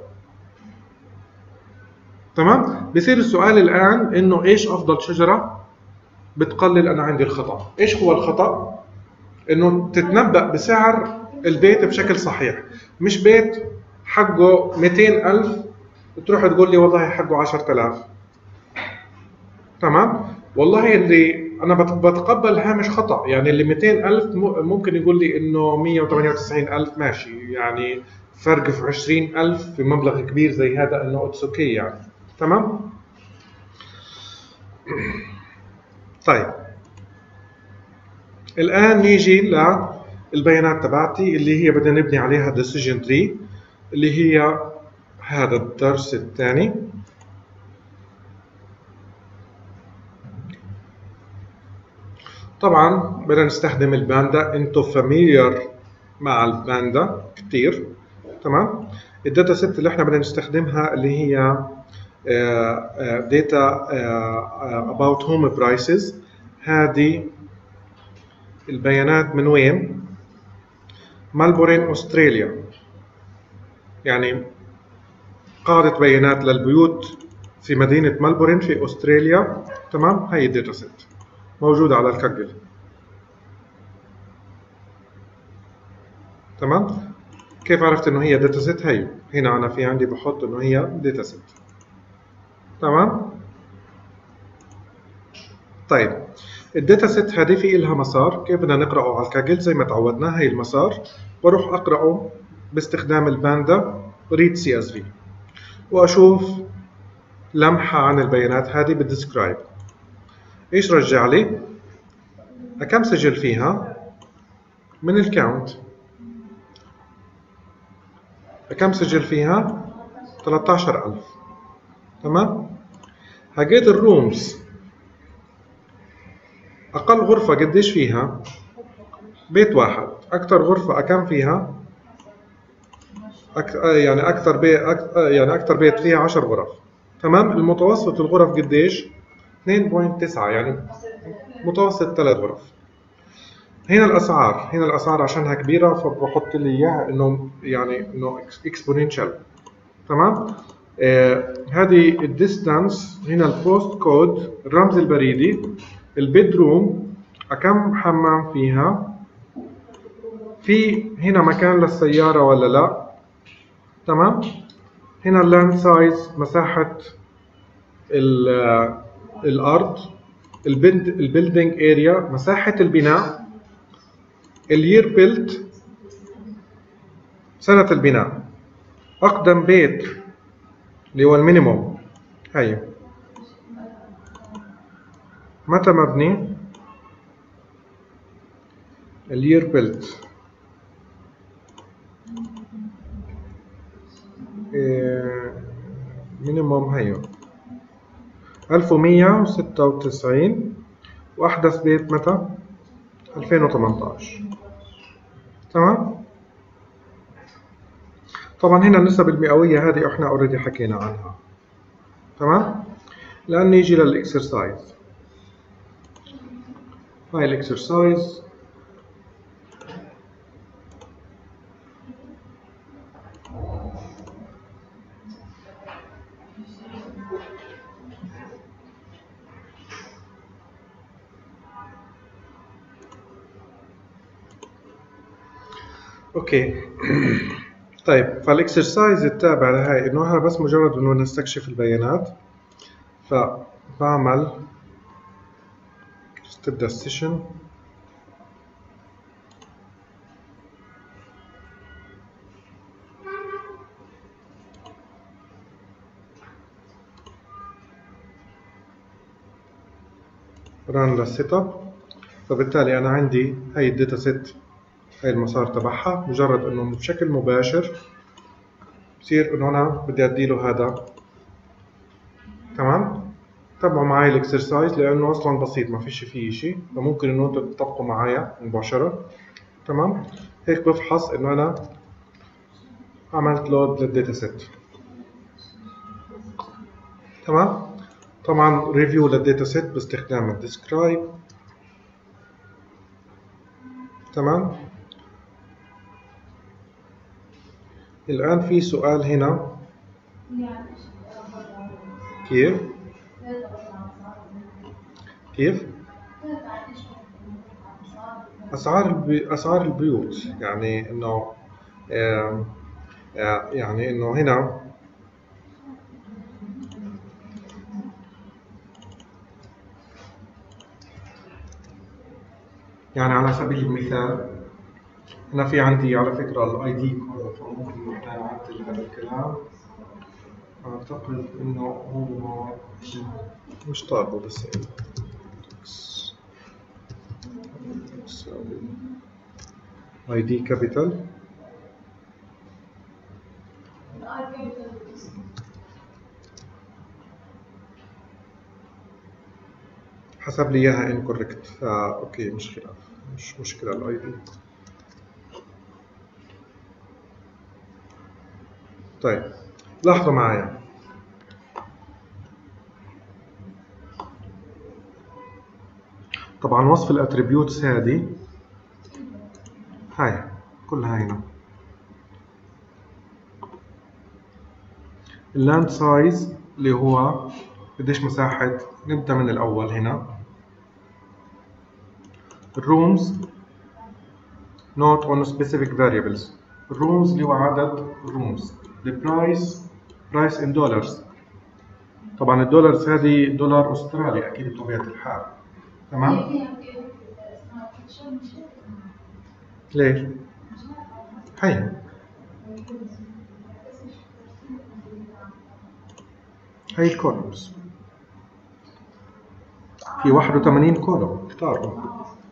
تمام. بصير السؤال الان انه ايش افضل شجره بتقلل انا عندي الخطا؟ ايش هو الخطا؟ انه تتنبأ بسعر البيت بشكل صحيح، مش بيت حقه مئتين ألف تروح تقول لي والله حقه عشرة آلاف. تمام. والله اللي انا بتقبل هامش خطا، يعني اللي مئتين ألف ممكن يقول لي انه مية وثمانية وتسعين ألف ماشي، يعني فرق في عشرين ألف في مبلغ كبير زي هذا انه اتس اوكي يعني. تمام. طيب الان نيجي للبيانات تبعتي اللي هي بدنا نبني عليها ديسيجن تري، اللي هي هذا الدرس الثاني. طبعا بدنا نستخدم الباندا، انتو فاميليار مع الباندا كتير. تمام. الداتا سيت اللي احنا بدنا نستخدمها اللي هي داتا about home prices. هذه البيانات من وين؟ ملبورن أستراليا، يعني قاعدة بيانات للبيوت في مدينة ملبورن في أستراليا. تمام، هي الداتا سيت موجودة على الكاجل. تمام، كيف عرفت إنه هي داتا سيت؟ هي هنا أنا في عندي بحط إنه هي داتا سيت. تمام. طيب الداتا سيت هذه في إلها مسار، كيف بدنا نقرأه على الكاجل؟ زي ما تعودنا هي المسار، بروح أقرأه باستخدام الباندا ريد سي اس في، وأشوف لمحة عن البيانات هذه بالديسكرايب. إيش رجع لي؟ كم سجل فيها من الكاونت؟ كم سجل فيها؟ ثلاثة عشر ألف. تمام. حقيت الرومز، أقل غرفة قديش فيها؟ بيت واحد. أكثر غرفة كم فيها؟ أك... يعني أكثر بيت أك... يعني أكثر بيت فيها عشر غرف. تمام. المتوسط الغرف قديش؟ اثنين فاصلة تسعة، يعني متوسط ثلاث غرف. هنا الأسعار، هنا الأسعار عشانها كبيرة فبحط لي إياها إنه يعني إنه إكسبوننشال. تمام. آه هذه الديستانس، هنا البوست كود، الرمز البريدي، البيدروم كم حمام فيها، في هنا مكان للسيارة ولا لا. تمام. هنا اللاند سايز، مساحة الأرض، البيلدينج اريا، مساحة البناء، اليير بيلت، سنة البناء، أقدم بيت اللي هو المينيموم، هي متى مبني، اليير بيلت، مينيموم هي ألف ومية وستة وتسعين، وأحدث بيت متى؟ ألفين وثمانية عشر. تمام. طبعا هنا النسب المئوية هذه احنا اوريدي حكينا عنها. تمام. الآن نيجي للإكسرسايز. هاي الإكسرسايز اوكي. طيب فالاكسرسايز التابع لهي انه احنا بس مجرد انه نستكشف البيانات، فبعمل تبدا السيشن. ران للسيت اب. فبالتالي انا عندي هي الداتا سيت، هي المسار تبعها، مجرد انه بشكل مباشر بصير انه انا بدي ادي له هذا. تمام. تابعوا معي الاكسرسايز لانه اصلا بسيط ما فيش فيه شيء، فممكن انه انتم تطبقوا معايا مباشره. تمام. هيك بفحص انه انا عملت لود للداتا سيت. تمام. طبعا ريفيو للداتا سيت باستخدام الديسكرايب. تمام. الآن في سؤال هنا، كيف كيف أسعار البي... أسعار البيوت، يعني إنه آه... آه... يعني إنه هنا يعني على سبيل المثال أنا في عندي على فكرة الأي دي، فممكن إحنا نعدل هذا الكلام. أعتقد إنه هو مش طالبه بس اي دي كابيتال. حسب لي اياها انكوركت، فا اوكي مش خلاف، مش مشكله الاي دي. طيب لاحظوا معايا طبعا وصف الاتريبيوتس هذه هاي كلها هنا. اللاند سايز اللي هو قديش مساحة، نبدأ من الأول هنا. الرومز not on specific variables. الرومز اللي هو عدد الرومز. البرايس برايس in dollars. طبعا الدولارز هذه دولار أسترالي أكيد بطبيعة الحال. تمام؟ ليش؟ هي هي الكولومز في واحد وثمانين كولوم اختاروا.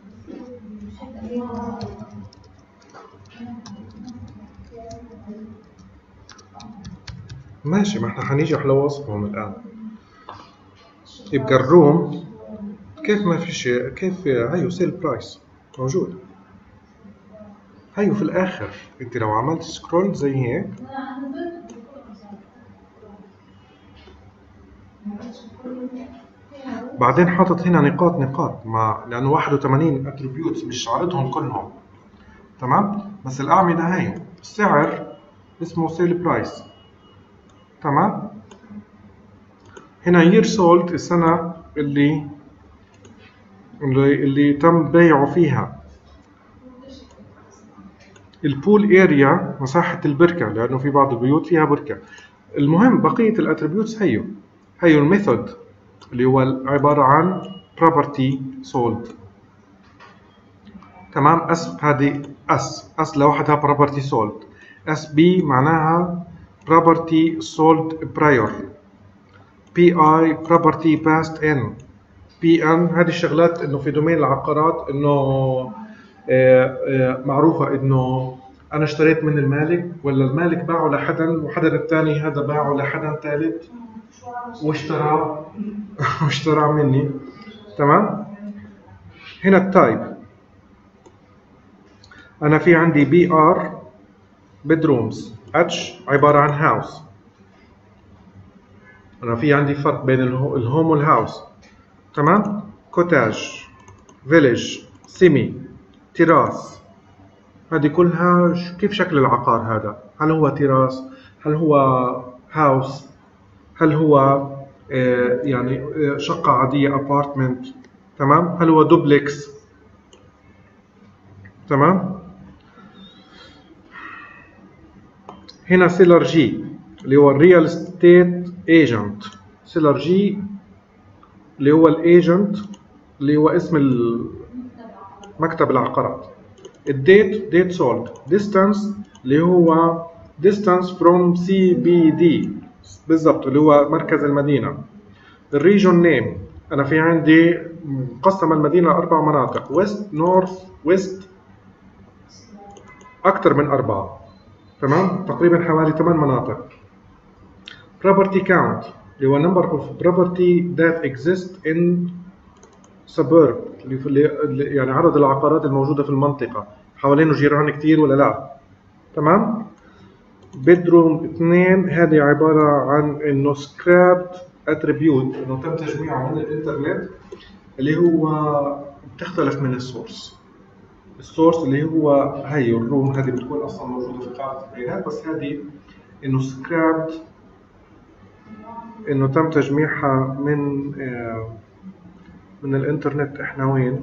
ماشي، ما احنا حنيجي على وصفهم الآن. يبقى الروم كيف ما فيش، كيف هيو سيل برايس موجود، هيو في الآخر. انت لو عملت سكرول زي هيك بعدين حاطط هنا نقاط نقاط، مع لأنه واحد وثمانين اتريبيوتس مش عارضهم كلهم. تمام؟ بس الأعمدة هي السعر اسمه سيل برايس. تمام؟ هنا يير سولد السنة اللي اللي, اللي تم بيعه فيها. البول اريا مساحة البركة، لأنه في بعض البيوت فيها بركة. المهم بقية الاتريبيوتس هيو هيو الميثود اللي هو عبارة عن property sold. تمام؟ اس هذه اس اس لوحدها property sold. اس بي معناها property sold prior. بي اي property passed in. بي ان هذه الشغلات انه في دومين العقارات انه معروفة انه انا اشتريت من المالك ولا المالك باعه لحدا وحدا الثاني هذا باعه لحدا ثالث واشترى واشترى مني. تمام؟ هنا التايب انا في عندي بي ار bedrooms، اتش عبارة عن هاوس. انا في عندي فرق بين الهوم والهاوس. تمام؟ كوتاج، فيليج، سيمي، تراس، هذه كلها كيف شكل العقار هذا؟ هل هو تراس؟ هل هو هاوس؟ هل هو آه يعني آه شقة عادية ابارتمنت؟ تمام؟ هل هو دوبلكس؟ تمام؟ هنا سيلر جي اللي هو الريال استيت ايجنت. سيلر جي اللي هو الايجنت اللي هو اسم مكتب العقارات. الديت ديت سولد. ديستانس اللي هو ديستانس فروم سي بي دي بالضبط اللي هو مركز المدينة. الريجون نيم أنا في عندي مقسم المدينة لأربع مناطق، ويست نورث ويست، أكثر من أربعة. تمام؟ تقريبا حوالي ثمان مناطق. property count اللي هو number of property that exist in suburb اللي يعني عدد العقارات الموجودة في المنطقة، حوالينه جيران كتير ولا لا. تمام؟ bedroom اثنين هذه عبارة عن انه scrapped attribute، انه تم تجميعه من الانترنت اللي هو بتختلف من السورس. السورس اللي هو هي الروم هذه بتكون اصلا موجودة في قاعدة البيانات، بس هذه انه scrapped انه تم تجميعها من آه من الانترنت. احنا وين؟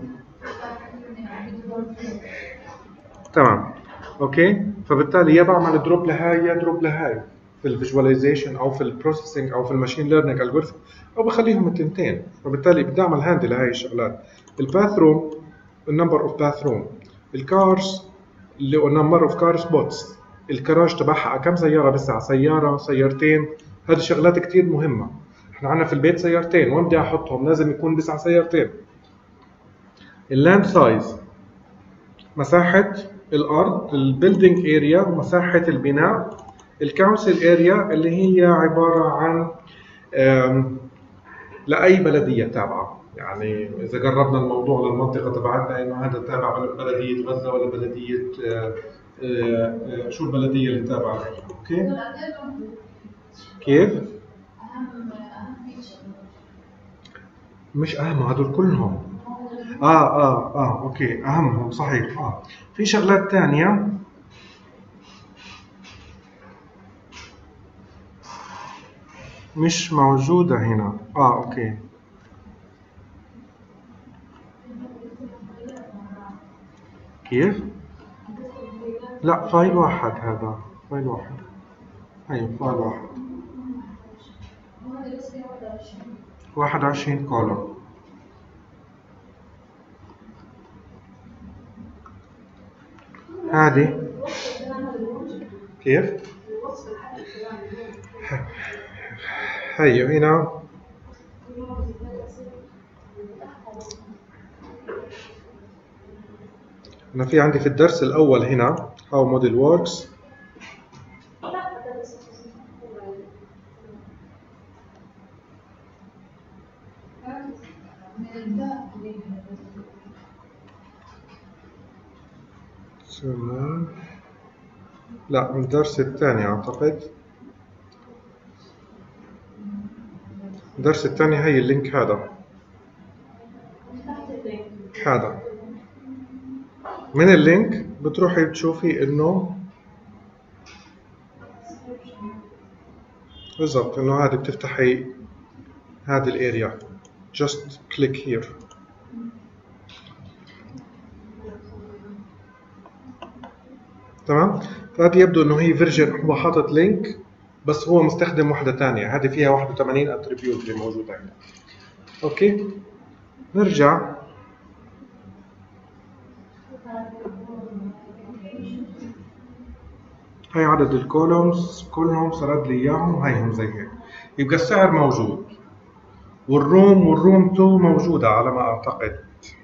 تمام اوكي. فبالتالي يا بعمل دروب لهاي يا دروب لهاي في الفيجواليزيشن او في البروسيسنج او في الماشين ليرنينج الجوريثم، او بخليهم التنتين. فبالتالي بدي اعمل هاندل لهاي الشغلات. الباثروم النمبر اوف باثروم. الكارز اللي هو نمبر اوف كار سبوتس، الكراج تبعها كم سياره بالساعه، سياره سيارتين. هذه الشغلات كتير مهمه. احنا عندنا في البيت سيارتين، وين بدي احطهم؟ لازم يكون بسع سيارتين. اللاند سايز مساحه الارض، البيلدينج اريا مساحه البناء. الكونسل اريا اللي هي عباره عن لاي بلديه تابعه، يعني اذا قربنا الموضوع للمنطقه تبعتنا انه هذا تابع بلديه غزه ولا بلديه آآ آآ شو البلديه اللي تابعه. اوكي كيف؟ مش اهم، هدول كلهم اه اه اه اوكي اهمهم صحيح. اه في شغلات ثانيه مش موجوده هنا. اه اوكي كيف؟ لا فايل واحد، هذا فايل واحد. ايوه فايل واحد. وهذا بس فيها واحد وعشرين. واحد وعشرين كولوم. هذه الوصف الكلام هذا الموجود. كيف؟ الوصف الحد الكلام الموجود. هي هنا أنا في عندي في الدرس الأول هنا how model works. تمام. لا من الدرس الثاني أعتقد. الدرس الثاني هي اللينك هذا هذا من اللينك بتروحي بتشوفي إنه بالضبط إنه هذه بتفتحي هذه الاريا. just click here. تمام. فهذه يبدو إنه هي فيرجن هو حاطط لينك بس هو مستخدم واحدة ثانية. هذه فيها واحد وثمانين اتريبيوت اللي موجودة هنا. اوكي نرجع. هاي عدد الكولومز كلهم سرد لي اياهم وهيهم زي هيك. يبقى السعر موجود والروم والروم اثنين موجودة على ما اعتقد.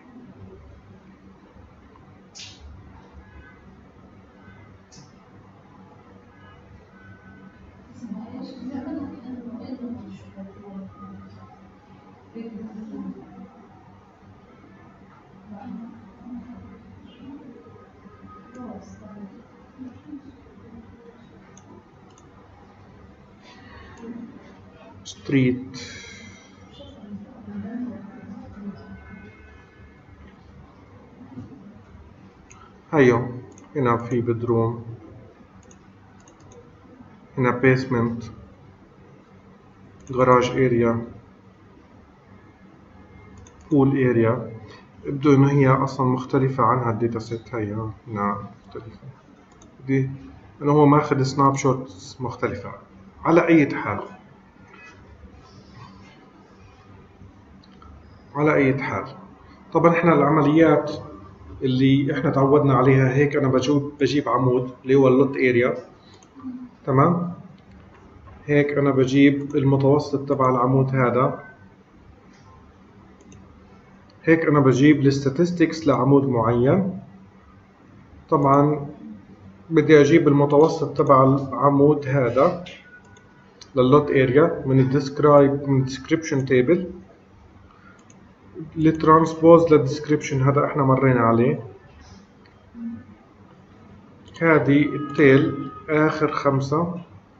ستريت هيو هنا في بدروم، هنا بيسمنت، جراج اريا، بول اريا. يبدو انه هي اصلا مختلفة عنها الداتا سيت. هي هنا مختلفة دي انه هو ماخذ سناب شوت مختلفة. على اي حال على اي حال طبعا احنا العمليات اللي احنا تعودنا عليها هيك. انا بجيب بجيب عمود اللي هو اللوت اريا. تمام. هيك انا بجيب المتوسط تبع العمود هذا. هيك انا بجيب الستاتستكس لعمود معين. طبعا بدي اجيب المتوسط تبع العمود هذا لللوت اريا من الديسكرايب من الديسكريبشن تيبل. الترانسبوز للديسكريبشن هذا احنا مرينا عليه. هذه التيل اخر خمسة.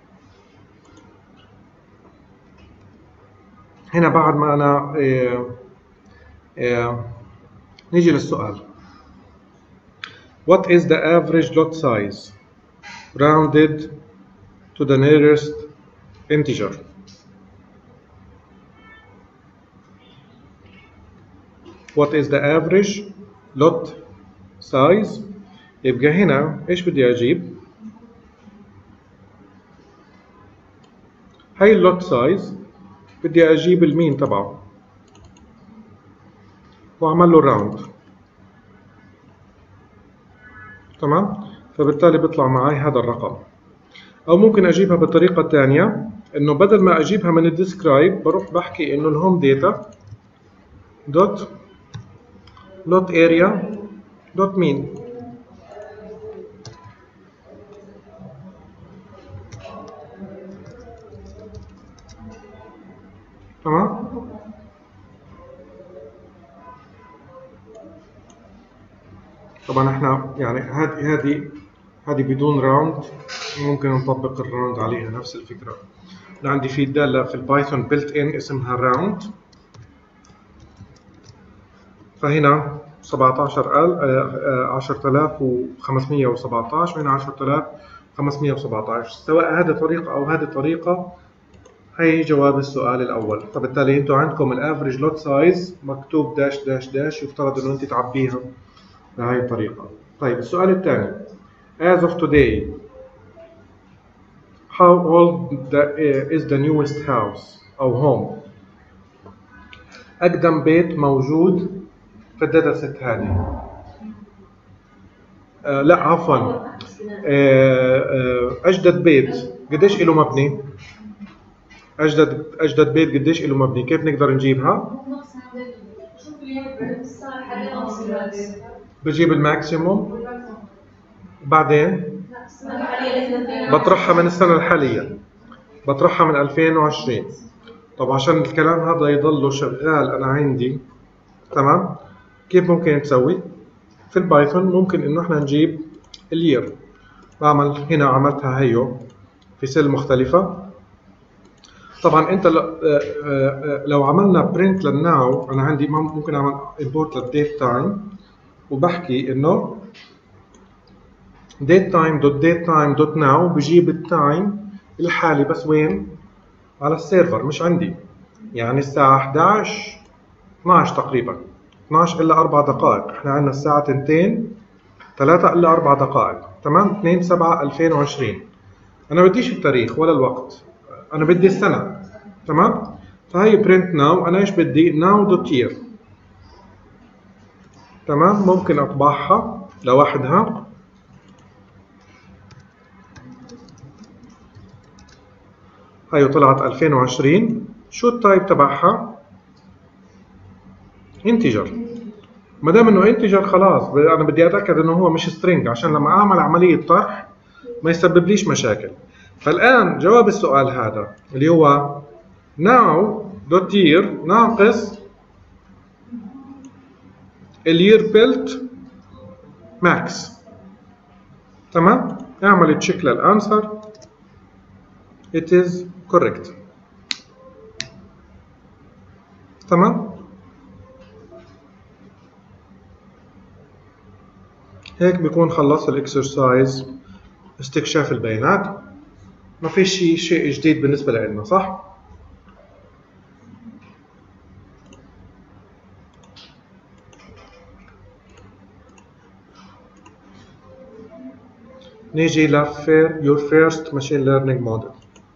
هنا بعد ما انا إيه إيه نيجي للسؤال. What is the average lot size rounded to the nearest integer? What is the average lot size؟ يبقى هنا ايش بدي اجيب؟ هاي اللوت سايز بدي اجيب المين تبعه واعمل له راوند. تمام. فبالتالي بيطلع معي هذا الرقم. او ممكن اجيبها بطريقه ثانيه انه بدل ما اجيبها من الديسكرايب بروح بحكي انه الهوم داتا دوت لوت اريا دوت مين. تمام. طبعا احنا يعني هذه هذه هذه بدون راوند. ممكن نطبق الراوند عليها نفس الفكره. أنا عندي في داله في البايثون بيلت ان اسمها راوند. فهنا سبعتاشر ألف عشرة آلاف وخمسمية وسبعتاشر وهنا عشرة آلاف وخمسمية وسبعتاشر، سواء هذه طريقة أو هذه طريقة. هي جواب السؤال الأول. فبالتالي أنتوا عندكم الافريج لوت سايز مكتوب داش داش داش، يفترض إنه أنت تعبيها بهاي الطريقة. طيب السؤال الثاني as of today how old the, uh, is the newest house أو home؟ أقدم بيت موجود في الداتا سيت هذه. آه لا عفوا آه آه أجدد بيت قديش إله مبني؟ أجدد أجدد بيت قديش إله مبني؟ كيف نقدر نجيبها؟ بجيب الماكسيموم وبعدين بطرحها من السنة الحالية، بطرحها من ألفين وعشرين. طب عشان الكلام هذا يضله شغال أنا عندي تمام، كيف ممكن تسوي؟ في البايثون ممكن إنه إحنا نجيب الير. بعمل هنا عملتها هيو في سيل مختلفة. طبعا أنت لو عملنا برنت للناو، أنا عندي ممكن أعمل import للديت تايم وبحكي إنه date time dot date time dot now بجيب التايم الحالي بس وين؟ على السيرفر مش عندي. يعني الساعة إحدى عشر اثناشر تقريبا، اثناشر إلا أربع دقائق. إحنا عندنا الساعة تنتين ثلاثة إلا أربع دقائق تمام. اثنين سبعة ألفين وعشرين. أنا بديش التاريخ ولا الوقت، أنا بدي السنة تمام. فهي برنت ناو، أنا إيش بدي؟ ناو دوت يير تمام. ممكن أطبعها لوحدها. هي طلعت ألفين وعشرين. شو التايب تبعها؟ انتجر. ما دام انه انتجر خلاص انا بدي اتاكد انه هو مش سترينج عشان لما اعمل عمليه طرح ما يسبب ليش مشاكل. فالان جواب السؤال هذا اللي هو now دوت year ناقص الير بيلت ماكس تمام. اعمل تشيك للانسر. it is correct تمام. هيك بيكون خلصت الاكسرسايز استكشاف البيانات. ما في شيء شيء جديد بالنسبة لنا صح؟ نيجي ل your first machine learning model.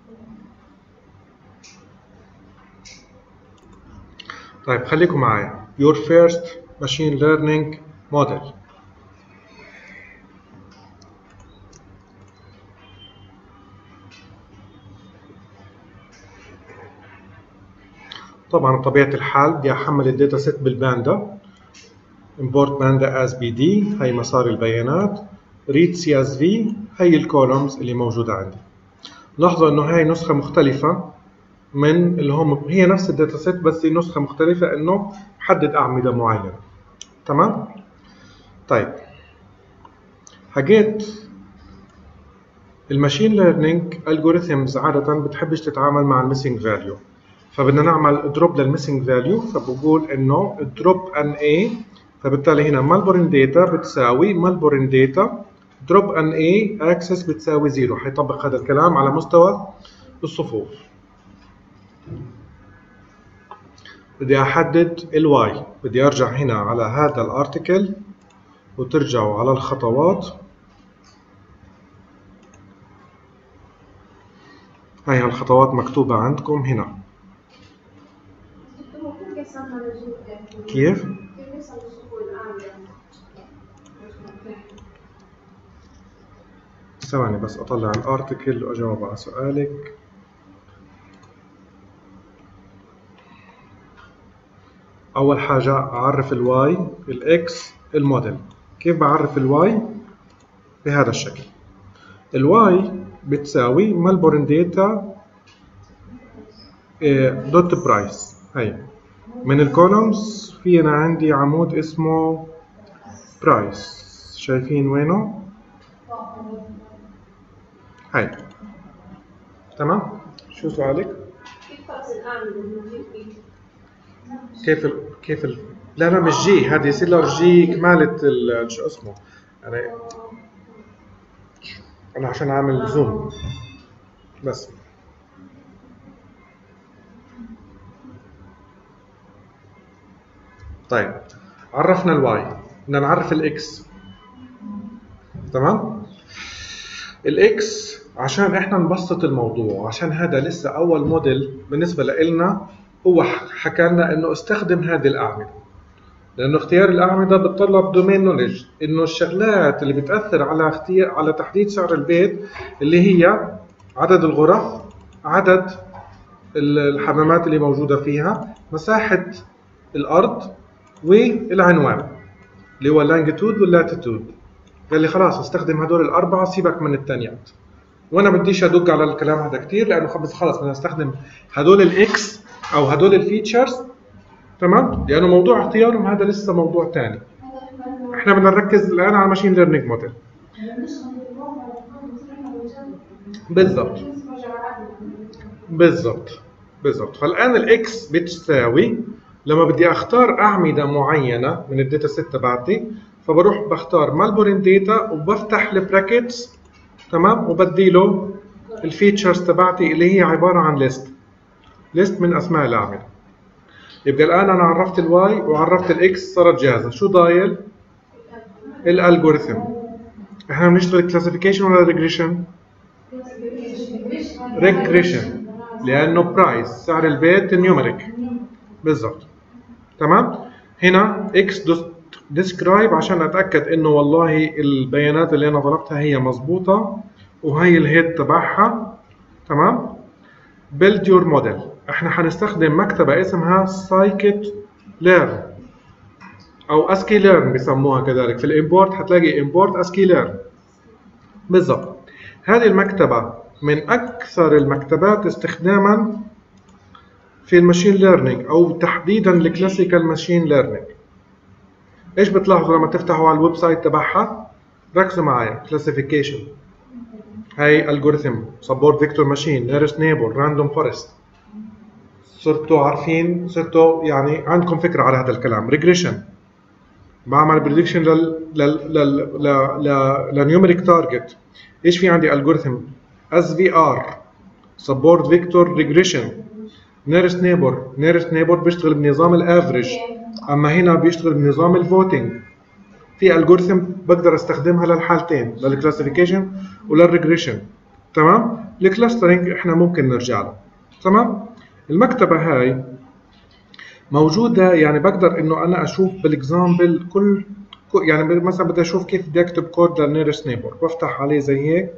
طيب خليكم معايا. your first machine learning model. طبعا بطبيعة الحال بدي أحمل الداتا سيت بالباندا. import panda as bd هي مسار البيانات. read csv هي الكولومز اللي موجودة عندي. لاحظوا إنه هاي نسخة مختلفة من اللي هم هي نفس الداتا سيت بس نسخة مختلفة إنه حدد أعمدة معينة تمام. طيب حكيت الماشين ليرنينج الجوريثمز عادة بتحبش تتعامل مع الميسنج فاليو، فبدنا نعمل دروب للميسنج فاليو. فبقول انه دروب ان اي، فبالتالي هنا مالبورن داتا بتساوي مالبورن داتا دروب ان اي اكسس بتساوي زيرو. حيطبق هذا الكلام على مستوى الصفوف. بدي احدد الواي، بدي ارجع هنا على هذا الارتكل وترجعوا على الخطوات. هاي الخطوات مكتوبة عندكم هنا. كيف؟ ثواني بس اطلع الارتكل واجاوب على سؤالك. اول حاجة اعرف الواي، الاكس، الموديل. كيف بعرف الواي؟ بهذا الشكل. الواي بتساوي مالبورن داتا دوت برايس. هي من الكولومز في انا عندي عمود اسمه برايس، شايفين وينه؟ هاي تمام. شو سؤالك؟ كيف ال كيف ال لا لا مش جي، هذه سيلر جي كمالة ال- شو اسمه يعني، انا عشان اعمل زوم بس. طيب عرفنا الواي، بدنا نعرف الاكس. تمام. الاكس عشان احنا نبسط الموضوع، عشان هذا لسه اول موديل بالنسبه لنا، هو حكى لنا انه استخدم هذه الاعمده، لانه اختيار الاعمده بتطلب دومين نولج، انه الشغلات اللي بتاثر على اختيار على تحديد سعر البيت اللي هي عدد الغرف، عدد الحمامات اللي موجوده فيها، مساحه الارض، والعنوان اللي هو اللانجيتود واللاتيتود. قال لي خلاص استخدم هدول الاربعه، سيبك من الثانيات، وانا بديش ادق على الكلام هذا كثير، لانه خلص خلص بدنا نستخدم هدول الاكس او هدول الفيتشرز. تمام، لانه موضوع اختيارهم هذا لسه موضوع ثاني. احنا بدنا نركز الان على ماشين ليرنينج موديل. بالضبط بالضبط بالضبط. فالان الاكس بتساوي، لما بدي اختار اعمده معينه من الداتا سيت تبعتي، فبروح بختار مالبورين داتا وبفتح البراكتس. تمام، وبدي له الفيتشرز تبعتي اللي هي عباره عن ليست ليست من اسماء الاعمده. يبقى الان انا عرفت الواي وعرفت الاكس، صارت جاهزه. شو ضايل؟ الالجوريثم. احنا بنشتغل كلاسيفيكيشن ولا ريجريشن؟ ريجريشن، لانه برايس سعر البيت نيوميريك. بالضبط. تمام. هنا اكس ديسكرايب عشان اتاكد انه والله البيانات اللي انا طلبتها هي مضبوطه، وهي الهيد تبعها. تمام. بيلد يور موديل، احنا حنستخدم مكتبه اسمها سايكت ليرن او اسكي ليرن بسموها كذلك. في الامبورت حتلاقي امبورت اسكي ليرن. بالضبط. هذه المكتبه من اكثر المكتبات استخداما في الماشين ليرنينج، او تحديدا الكلاسيكال ماشين ليرنينج. ايش بتلاحظوا لما تفتحوا على الويب سايت تبعها؟ ركزوا معايا. كلاسيفيكيشن، هاي الجوريثم، سبورت فيكتور ماشين، نيرست نيبر، راندوم فورست. صرتوا عارفين، صرتوا يعني عندكم فكره على هذا الكلام. ريجريشن، بعمل بريدكشن لل لل لل لنيوميريك تارجت. ايش في عندي؟ الجوريثم اس في ار، سبورت فيكتور ريجريشن. نيرست نيبر، نيرست نيبر بيشتغل بنظام الافريج، اما هنا بيشتغل بنظام الفوتنج. في الجوريثم بقدر استخدمها للحالتين، للكلاسيفيكيشن وللريجريشن. تمام. الكلاسترنج احنا ممكن نرجع له. تمام. المكتبه هاي موجوده، يعني بقدر انه انا اشوف بالاكزامبل كل يعني مثلا بدي اشوف كيف بدي اكتب كود للنيرست نيبر، بفتح عليه زي هيك.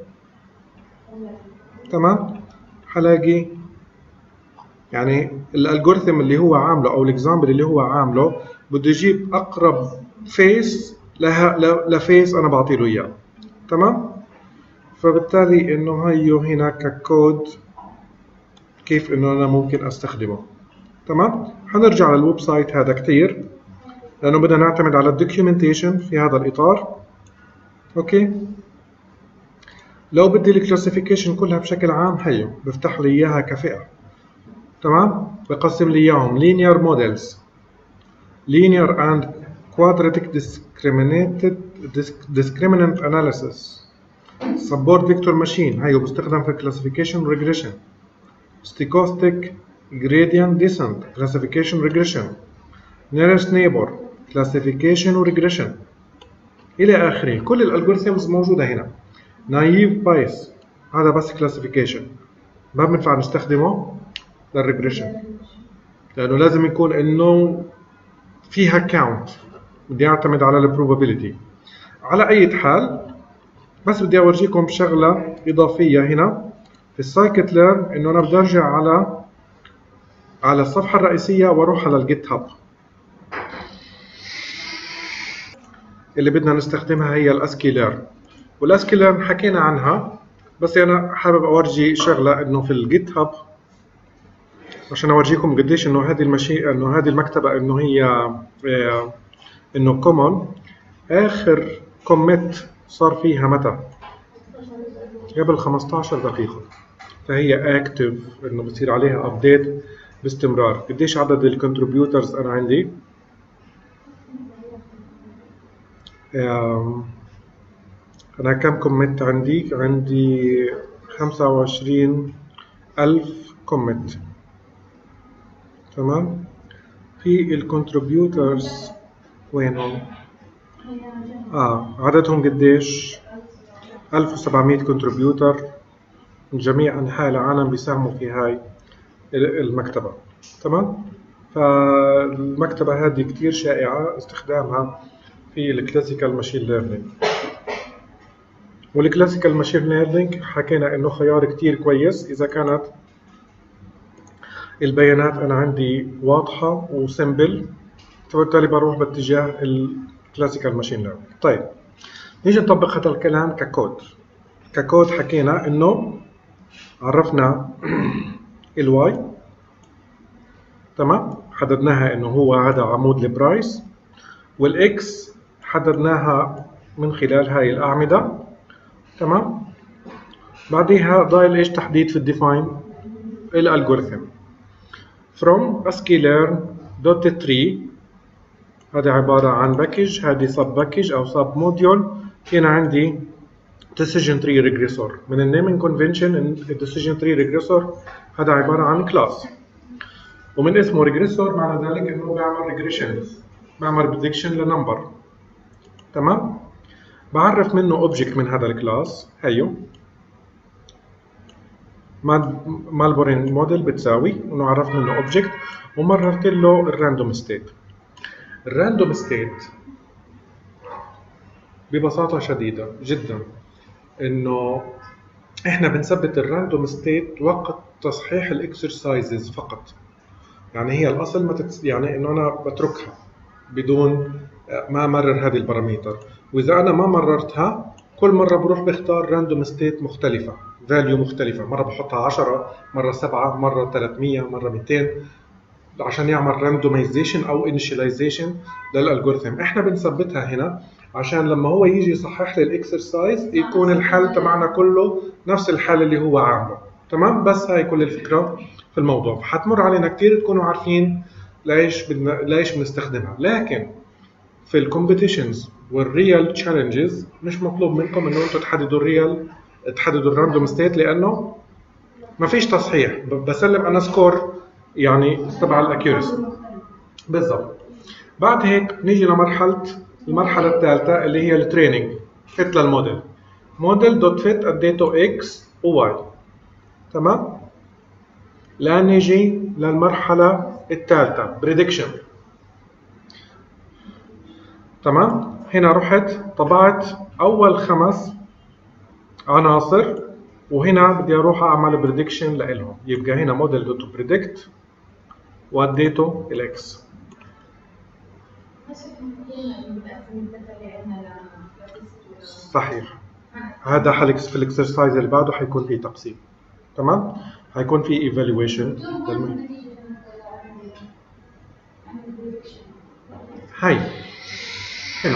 تمام. حلاقي يعني الالجوريثم اللي هو عامله او الاكزامبل اللي هو عامله بده يجيب اقرب فيس لها لفيس انا بعطي له اياه. تمام. فبالتالي انه هيو هنا ككود كيف انه انا ممكن استخدمه. تمام. حنرجع للويب سايت هذا كثير، لانه بدنا نعتمد على الدوكيومنتيشن في هذا الاطار. اوكي. لو بدي الكلاسيفيكيشن كلها بشكل عام، هيو بفتح لي اياها كفئه. تمام. بقسم لي اياهم linear models، linear and quadratic discriminated discriminant analysis، support vector machine، هيو بستخدم في classification regression، stochastic gradient descent classification regression، nearest neighbor classification regression الى اخره. كل الالجوريثمز موجوده هنا. naive bias هذا بس classification، ما بنفع نستخدمه للريجريشن، لانه لازم يكون انه فيها كاونت، بدي اعتمد على البروبابيلتي. على اي حال بس بدي اورجيكم شغله اضافيه هنا في السايكت ليرن، انه انا بدي ارجع على على الصفحه الرئيسيه واروح على الجيت هاب. اللي بدنا نستخدمها هي الاسكي ليرن، والاسكي ليرن حكينا عنها، بس انا حابب اورجي شغله انه في الجيت هاب عشان اورجيكم قديش انه هذه المشي انه هذه المكتبه انه هي اه انه كومون. اخر كوميت صار فيها متى؟ قبل خمسطعش دقيقه، فهي اكتف انه بصير عليها ابديت باستمرار. قديش عدد الكونتريبيوترز انا عندي؟ آم، أنا كم كومنت عندي؟ عندي خمسة وعشرين ألف كومنت. تمام. في الكونتريبيوترز وينهم؟ آه عددهم قديش؟ ألف وسبعمية كونتريبيوتر من جميع أنحاء العالم بيساهموا في هاي المكتبة. تمام. فالمكتبة هذه كتير شائعة استخدامها في الكلاسيكال ماشين ليرنينج. والكلاسيكال ماشين ليرنينج حكينا انه خيار كتير كويس اذا كانت البيانات انا عندي واضحة وسمبل، فبالتالي بروح باتجاه الكلاسيكال ماشين ليرنينج. طيب نيجي نطبق هذا الكلام ككود. ككود حكينا انه عرفنا الواي، تمام، حددناها انه هو هذا عمود البرايس، والاكس حددناها من خلال هاي الاعمده. تمام. بعديها ضايل ايش؟ تحديد في الديفاين الالجوريثم from sklearn.tree. هذا عباره عن باكج، هذه سب باكج او سب موديول. هنا عندي decision tree regressor. من النيمينج كونفنشن ان decision tree regressor هذا عباره عن كلاس، ومن اسمه regressor معنى ذلك انه بيعمل regression، بعمل بريدكشن لنمبر. تمام. بعرف منه اوبجكت من هذا الكلاس هيو مالبورين موديل بتساوي انه عرفت منه اوبجكت ومررت له الراندوم ستيت. الراندوم ستيت ببساطه شديده جدا انه احنا بنثبت الراندوم ستيت وقت تصحيح الاكسرسايزز فقط. يعني هي الاصل ما تتس... يعني انه انا بتركها بدون ما مرر هذه البارامتر، واذا انا ما مررتها كل مره بروح بختار راندوم ستيت مختلفه، فاليو مختلفه، مره بحطها عشرة، مره سبعة، مره ثلاثمية، مره مئتين، عشان يعمل راندومايزيشن او انيشاليزيشن للالجوريثم. احنا بنثبتها هنا عشان لما هو يجي يصحح لي الاكسرسايز يكون الحل تبعنا كله نفس الحل اللي هو عامله. تمام. بس هاي كل الفكره في الموضوع. حتمر علينا كثير تكونوا عارفين ليش بدنا ليش بنستخدمها، لكن في الكومبيتيشنز والريال تشالنجز مش مطلوب منكم انه انتم تحددوا الريال تحددوا الراندوم ستيت، لانه ما فيش تصحيح، بسلم انا سكور يعني تبع الاكيورسي بالضبط. بعد هيك نيجي لمرحله المرحله الثالثه اللي هي التريننج. فيت للموديل، موديل دوت فيت اديته اكس وواي. تمام. لا نيجي للمرحله الثالثه بريدكشن. تمام. هنا رحت طبعت اول خمس عناصر وهنا بدي اروح اعمل بريدكشن لهم. يبقى هنا موديل دوت بريدكت واديته الاكس. صحيح. هذا حلقس في الاكسرسايز اللي بعده حيكون فيه تقسيم. تمام. حيكون فيه ايفالويشن. هاي هنا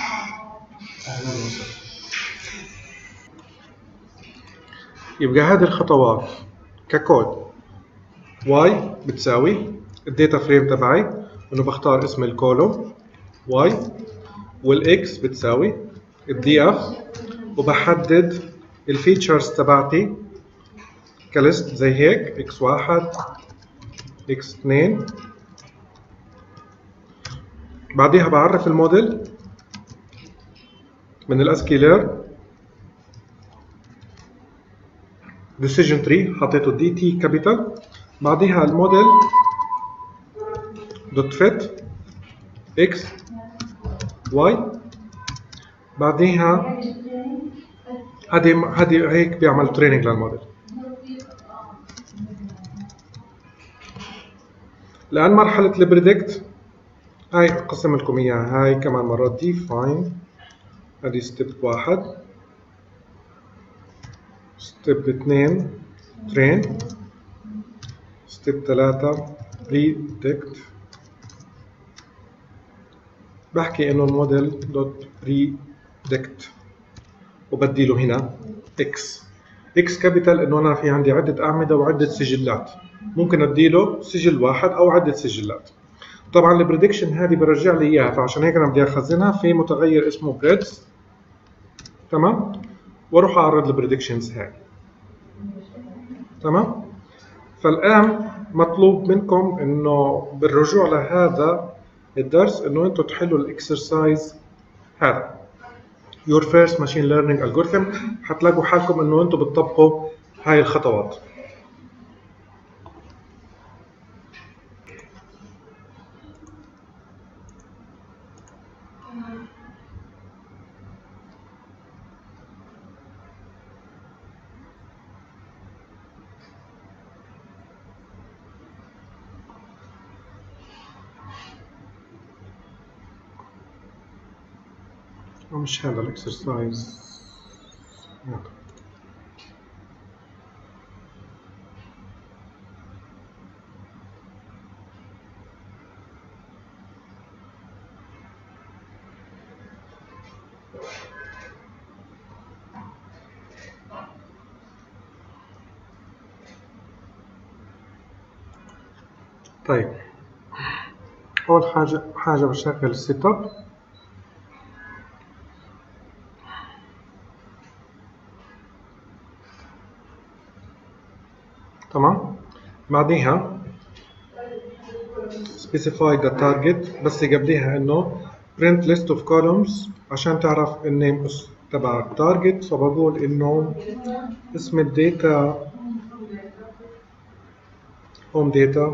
يبقى هذه الخطوات ككود. واي بتساوي الداتا فريم تبعي انه بختار اسم الكولوم واي، والاكس بتساوي الدي اف، وبحدد الفيتشرز تبعتي كليست زي هيك اكس واحد اكس اثنين. بعديها بعرف الموديل من الاسكيلر decision tree حطيته دي تي كابيتال. بعديها الموديل دوت فيت اكس واي. بعديها هذه هذه هيك بيعمل تريننج للموديل. الان مرحله البريدكت هاي اقسم لكم اياها هاي كمان مره. ديفاين هذه ستيب واحد، ستيب اثنين ترين، ستيب ثلاثة بريدكت. بحكي انه الموديل دوت بريدكت وبدي له هنا اكس. اكس كابيتال انه انا في عندي عده اعمده وعده سجلات، ممكن ادي له سجل واحد او عده سجلات. طبعا البريدكشن هذه برجع لي اياها، فعشان هيك انا بدي اخزنها في متغير اسمه بريدز. تمام، واروح اعرض البريدكشنز هاي. تمام. فالان مطلوب منكم انه بالرجوع لهذا الدرس انه انتم تحلوا الاكسرسايز هذا your first machine learning algorithm. حتلاقوا حالكم انه انتم بتطبقوا هاي الخطوات. مش هذا الاكسرسايز. طيب، أول حاجة حاجة بشغل السيت اب. تمام. بعديها specify the target، بس قبليها إنه print list of columns عشان تعرف النيم تبع التارجت. فبقول إنه اسم الداتا home data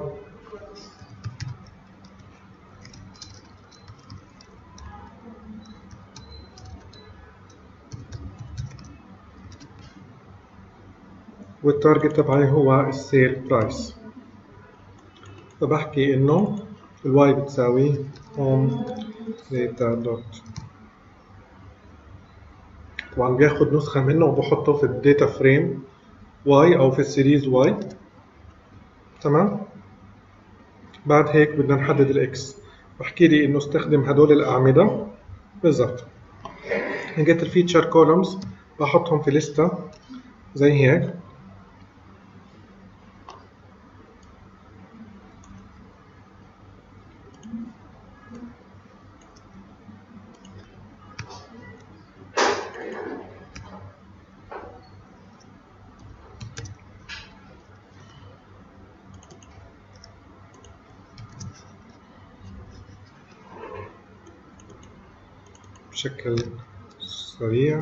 والتارجت تبعي هو السيل برايس. فبحكي إنه الواي بتساوي home data dot. طبعا بياخد نسخة منه وبحطه في الداتا فريم واي أو في السيريز واي. تمام. بعد هيك بدنا نحدد الاكس. بحكي لي إنه استخدم هدول الأعمدة بالضبط. لقيت الفيتشر كولومز بحطهم في لستة زي هيك. بشكل سريع.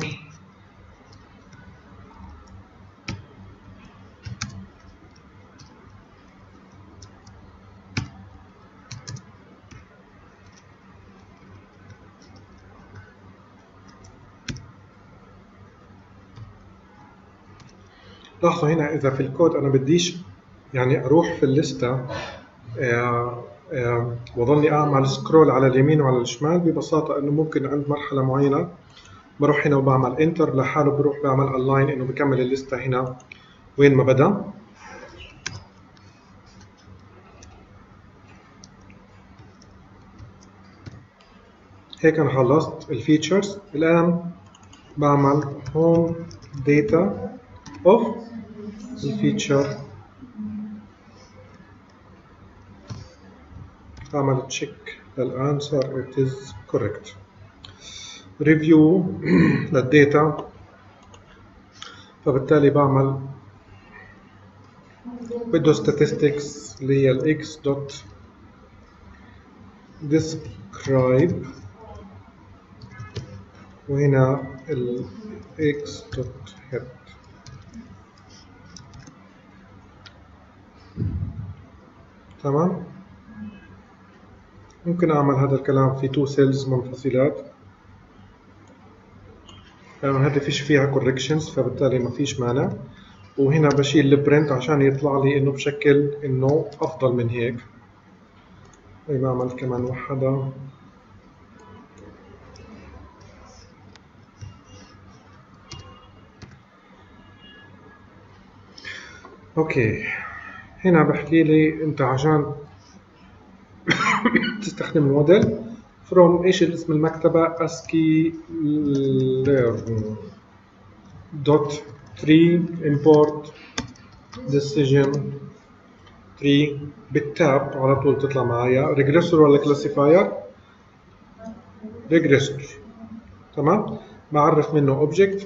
لاحظوا هنا إذا في الكود أنا بديش يعني أروح في الليستة آه آه وظلني أعمل سكرول على اليمين وعلى الشمال. ببساطة إنه ممكن عند مرحلة معينة بروح هنا وبعمل انتر لحاله، بروح بعمل الاين إنه بكمل الليستة هنا وين ما بدأ. هيك أنا خلصت الفيتشرز. الآن بعمل home data of الفيتشر. بعمل تشيك للأنسر it is correct. review للداتا. فبالتالي بعمل بده statistics اللي هي ال x dot describe وهنا ال x dot head. تمام. ممكن أعمل هذا الكلام في تو سيلز منفصلات، لأنه يعني هذه فيش فيها corrections فبالتالي ما فيش مانع. وهنا بشيل البرنت عشان يطلع لي إنه بشكل إنه أفضل من هيك. بعمل كمان وحدة. أوكي. هنا بحكي لي أنت عشان تستخدم الموديل from إيش الاسم المكتبة ASCII learn dot tree import decision في بالتاب على طول تطلع معايا ريجريسور ولا كلاسيفاير؟ ريجريسور. تمام. بعرف منه اوبجكت.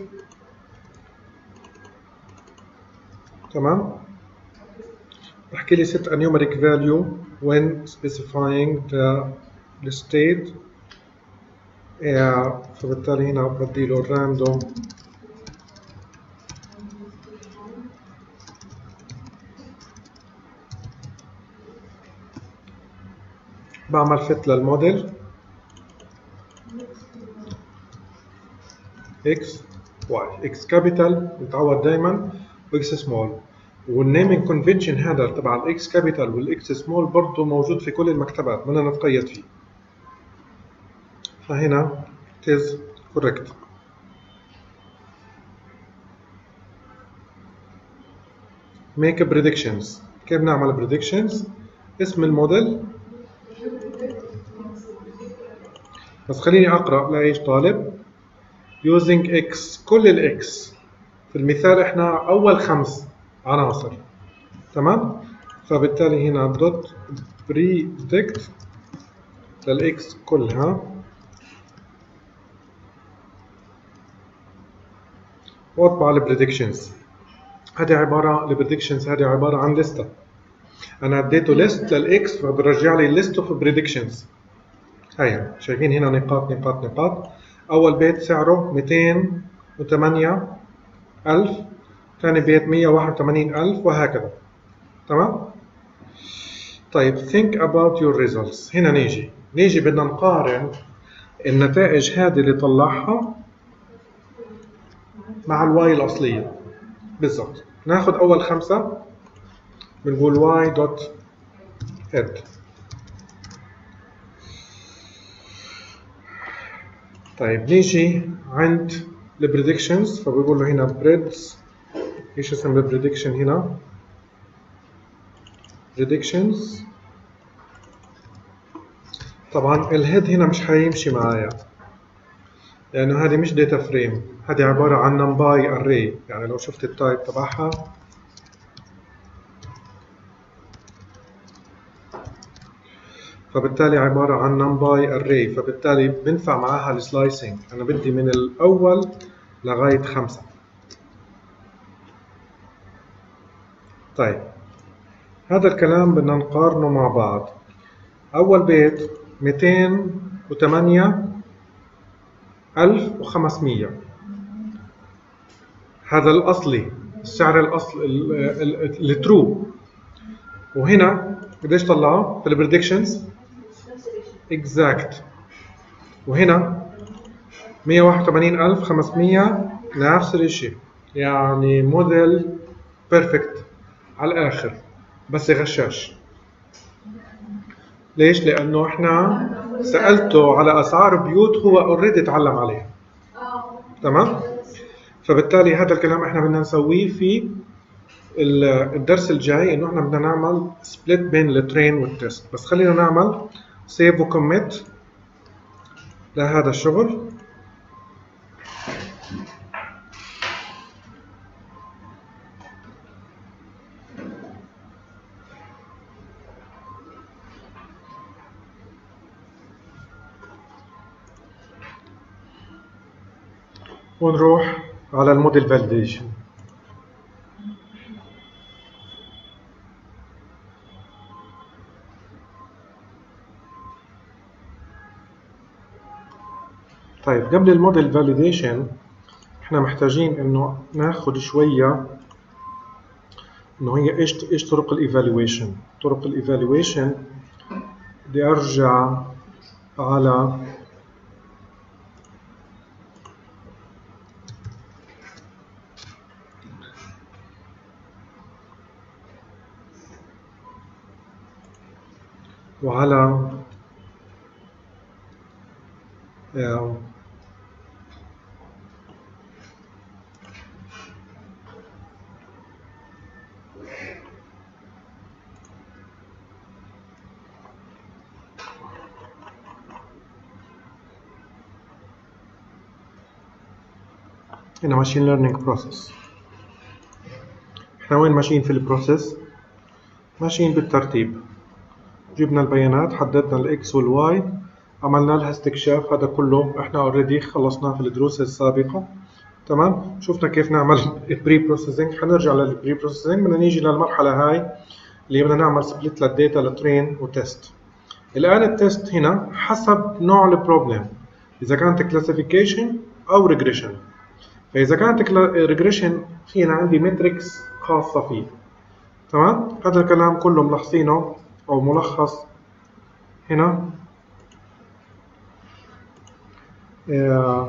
تمام. بحكي لي set a numeric value when specifying the, the state. yeah. فبالتالي هنا بدي له random بعمل fit للموديل x y x كابيتال متعود دائما و x سمول، والنيمينج كونفنشن هذا تبع الاكس كابيتال والاكس سمول برضه موجود في كل المكتبات، بدنا نتقيد فيه. فهنا it is correct. make predictions. كيف نعمل predictions؟ اسم الموديل، بس خليني اقرا لايش طالب. using x كل الاكس، في المثال احنا اول خمس عناصر. تمام. فبالتالي هنا دوت predict للاكس كلها واطبع البريدكشنز. هذه عباره البريدكشنز هذه عباره عن لسته، انا اديته ليست للاكس فبرجع لي ليست اوف بريدكشنز. هيا شايفين هنا نقاط نقاط نقاط. اول بيت سعره مئتين وثمانية ألف، ثاني بيت مئة وواحد وثمانين ألف، وهكذا. تمام. طيب think about your results. هنا نيجي نيجي بدنا نقارن النتائج هذه اللي طلعها مع الواي الأصلية بالضبط. ناخذ أول خمسة بنقول y dot head. طيب نيجي عند البريدكشنز، فبقول له هنا بريدز. ايش اسم البريدكشن هنا؟ بريدكشنز. طبعا الهيد هنا مش حيمشي معايا لانه هذه مش داتا فريم، هذه عباره عن نمباي اري، يعني لو شفت التايب تبعها فبالتالي عباره عن نمباي اري، فبالتالي بنفع معاها السلايسنج. انا بدي من الاول لغايه خمسه. طيب هذا الكلام بدنا نقارنه مع بعض. اول بيت مئتين وثمانية ألف وخمسمئة، هذا الاصلي، السعر الاصلي الترو. وهنا قديش طلعوا في البريدكشنز؟ اكزاكت. وهنا مئة وواحد وثمانين ألف وخمسمئة نفس الشيء، يعني موديل بيرفكت على الاخر بس غشاش. ليش؟ لانه احنا سالته على اسعار بيوت هو اوريدي تعلم عليها. تمام. فبالتالي هذا الكلام احنا بدنا نسويه في الدرس الجاي، انه احنا بدنا نعمل سبليت بين الترين والتست. بس خلينا نعمل سيف وكوميت لهذا الشغل. ونروح على الموديل فاليديشن. طيب قبل الموديل فاليديشن احنا محتاجين انه ناخذ شويه انه هي ايش ايش طرق الايفالويشن. طرق الايفالويشن بدي ارجع على وعلى هنا ماشين ليرنينج بروسيس. احنا وين ماشيين في البروسيس؟ ماشيين بالترتيب. جبنا البيانات، حددنا الاكس والواي، عملنا لها استكشاف. هذا كله احنا اوريدي خلصناه في الدروس السابقة. تمام، شفنا كيف نعمل بري بروسيسنج. حنرجع للبري بروسيسنج، بدنا نيجي للمرحلة هاي اللي بدنا نعمل سبليت للداتا لترين وتست. الآن التست هنا حسب نوع البروبلم، إذا كانت كلاسيفيكيشن أو ريجريشن. فإذا كانت ريجريشن في أنا عندي ماتريكس خاصة فيه. تمام، هذا الكلام كله ملخصينه أو ملخص هنا. آه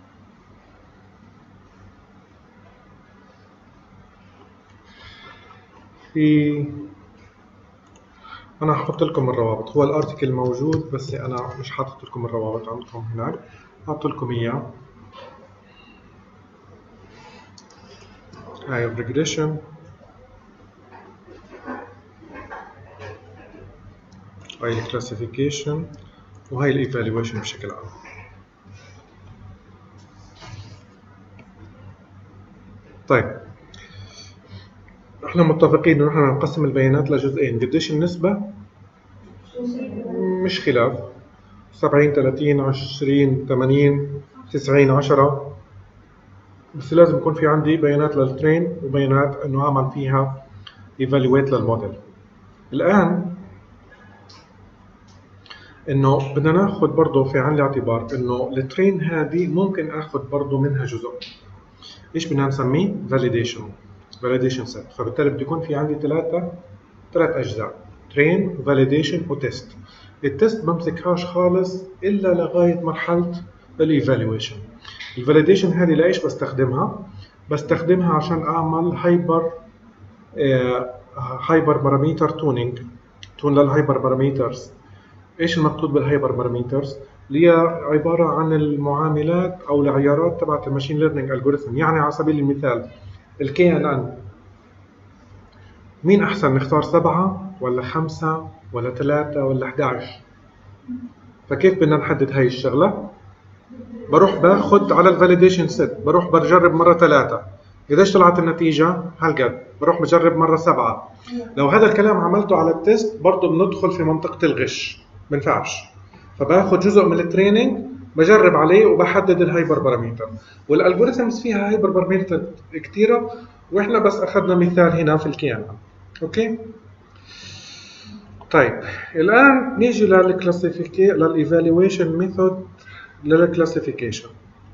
في أنا هحط لكم الروابط. هو الارتيكل موجود بس أنا مش حاطط لكم الروابط عندكم هناك، حاطط لكم إياه. هاي الريجريشن، هاي الكلاسيفيكيشن، وهاي الايفالويشن بشكل عام. طيب، احنا متفقين انه احنا نقسم البيانات لجزئين. قديش النسبة؟ مش خلاف، سبعين ثلاثين عشرين ثمانين تسعين عشرة، بس لازم يكون في عندي بيانات للترين وبيانات انه اعمل فيها ايفالويت للموديل. الان انه بدنا ناخذ برضه في عين الاعتبار انه الترين هذه ممكن اخذ برضه منها جزء. ايش بدنا نسميه؟ فاليديشن فاليديشن سيت. فبالتالي بده يكون في عندي ثلاثه ثلاث اجزاء: ترين وفاليديشن وتست. التست بمسكهاش خالص الا لغايه مرحله الايفالويشن. الفاليديشن هذه لايش بستخدمها؟ بستخدمها عشان اعمل هايبر آه هايبر باراميتر تونينج، تون للهايبر باراميترز. ايش المقصود بالهايبر باراميترز؟ اللي هي عباره عن المعاملات او العيارات تبعت الماشين ليرنينج الجوريثم. يعني على سبيل المثال الكي ان ان، مين احسن نختار؟ سبعة ولا خمسة ولا ثلاثة ولا احد عشر؟ فكيف بدنا نحدد هاي الشغله؟ بروح باخذ على الفاليديشن سيت، بروح بجرب مره ثلاثة، قديش طلعت النتيجه؟ هالقد. بروح بجرب مره سبعة. لو هذا الكلام عملته على التست برضه بندخل في منطقه الغش، ما بنفعش. فباخذ جزء من التريننج بجرب عليه وبحدد الهايبر باراميتر. والالجوريثمز فيها هايبر باراميتر كثيره، واحنا بس اخذنا مثال هنا في الكيان. اوكي، طيب الان نيجي للكلاسيفيكيشن للايفالويشن ميثود للكلاسيفيكيشن.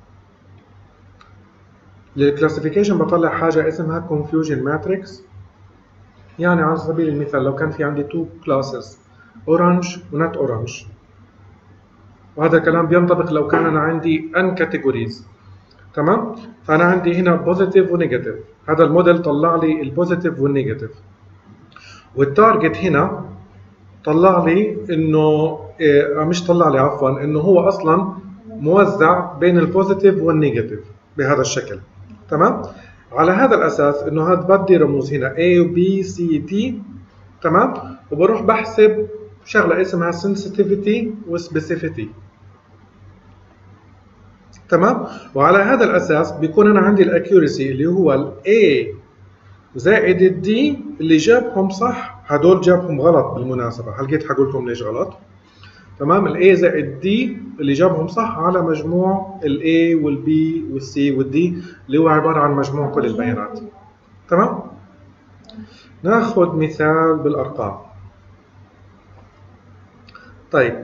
للكلاسيفيكيشن بطلع حاجه اسمها confusion matrix. يعني على سبيل المثال لو كان في عندي تو كلاسز، اورنج ونت اورنج، وهذا الكلام بينطبق لو كان انا عندي ان كاتيجوريز. تمام، فانا عندي هنا بوزيتيف ونيجاتيف. هذا الموديل طلع لي البوزيتيف والنيجاتيف، والتارجت هنا طلع لي انه إيه مش طلع لي عفوا انه هو اصلا موزع بين البوزيتيف والنيجاتيف بهذا الشكل. تمام، على هذا الاساس انه هذا بدي رموز هنا A و B C T. تمام، وبروح بحسب شغله اسمها sensitivity وspecificity. تمام، وعلى هذا الاساس بيكون انا عندي الاكيورسي اللي هو ال A زائد ال D اللي جابهم صح. هدول جابهم غلط بالمناسبه، هلقيت حقول لكم ليش غلط. تمام، ال A زائد D اللي جابهم صح على مجموع ال A وال B وال C وال D اللي هو عباره عن مجموع كل البيانات. تمام، ناخذ مثال بالارقام. طيب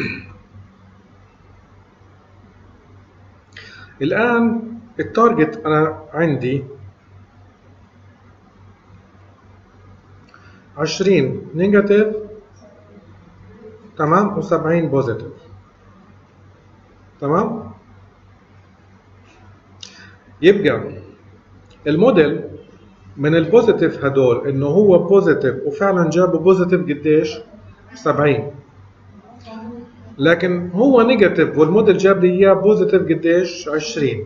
الآن التارجت أنا عندي عشرين نيجاتيف، تمام، وسبعين بوزيتيف. تمام، يبقى الموديل من البوزيتيف هدول انه هو بوزيتيف وفعلا جابوا بوزيتيف قديش؟ سبعين. لكن هو نيجاتيف والموديل جاب لي اياه بوزيتيف قديش؟ عشرين.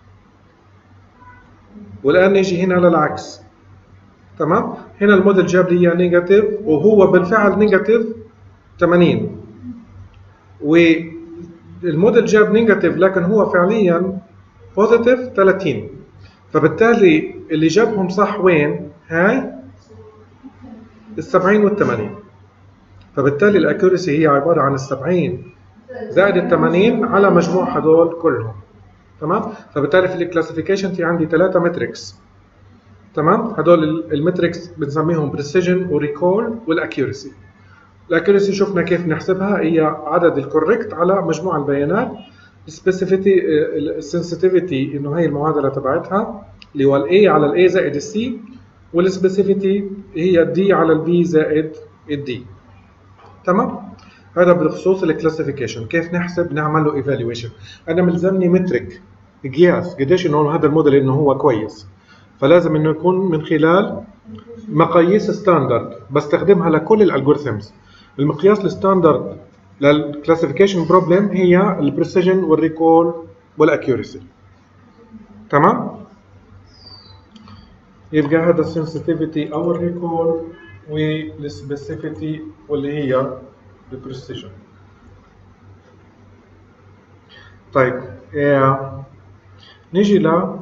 والان نيجي هنا للعكس. تمام، هنا الموديل جاب لي اياه نيجاتيف وهو بالفعل نيجاتيف ثمانين، والموديل جاب نيجاتيف لكن هو فعليا بوزيتيف ثلاثين. فبالتالي اللي جابهم صح وين؟ هاي ال سبعين وال ثمانين. فبالتالي الاكيورسي هي عباره عن ال سبعين زائد ال ثمانين على مجموع هدول كلهم. تمام؟ فبالتالي في الكلاسيفيكيشن في عندي ثلاثه متريكس. تمام؟ هدول المتريكس بنسميهم بريسيجن وريكول والاكيورسي. الاكيورسي شفنا كيف نحسبها، هي عدد الكوريكت على مجموع البيانات. السبيسيفيتي السنسيتيفيتي انه هي المعادله تبعتها اللي هو الاي على الاي زائد السي، والسبيسيفيتي هي الدي على البي زائد الدي. تمام؟ هذا بخصوص الكلاسيفيكيشن، كيف نحسب نعمل له ايفالويشن. انا ملزمني مترك قياس قديش انه هذا الموديل انه هو كويس، فلازم انه يكون من خلال مقاييس ستاندرد بستخدمها لكل الالجوريثمز. المقياس الستاندرد للكلاسيفيكيشن بروبلم هي البريسيجن والريكول والاكيورسي. تمام؟ يبقى هذا السنسيتيفيتي او الريكول والسبيسيفيتي واللي هي البريسيجن. طيب آه. نيجي ل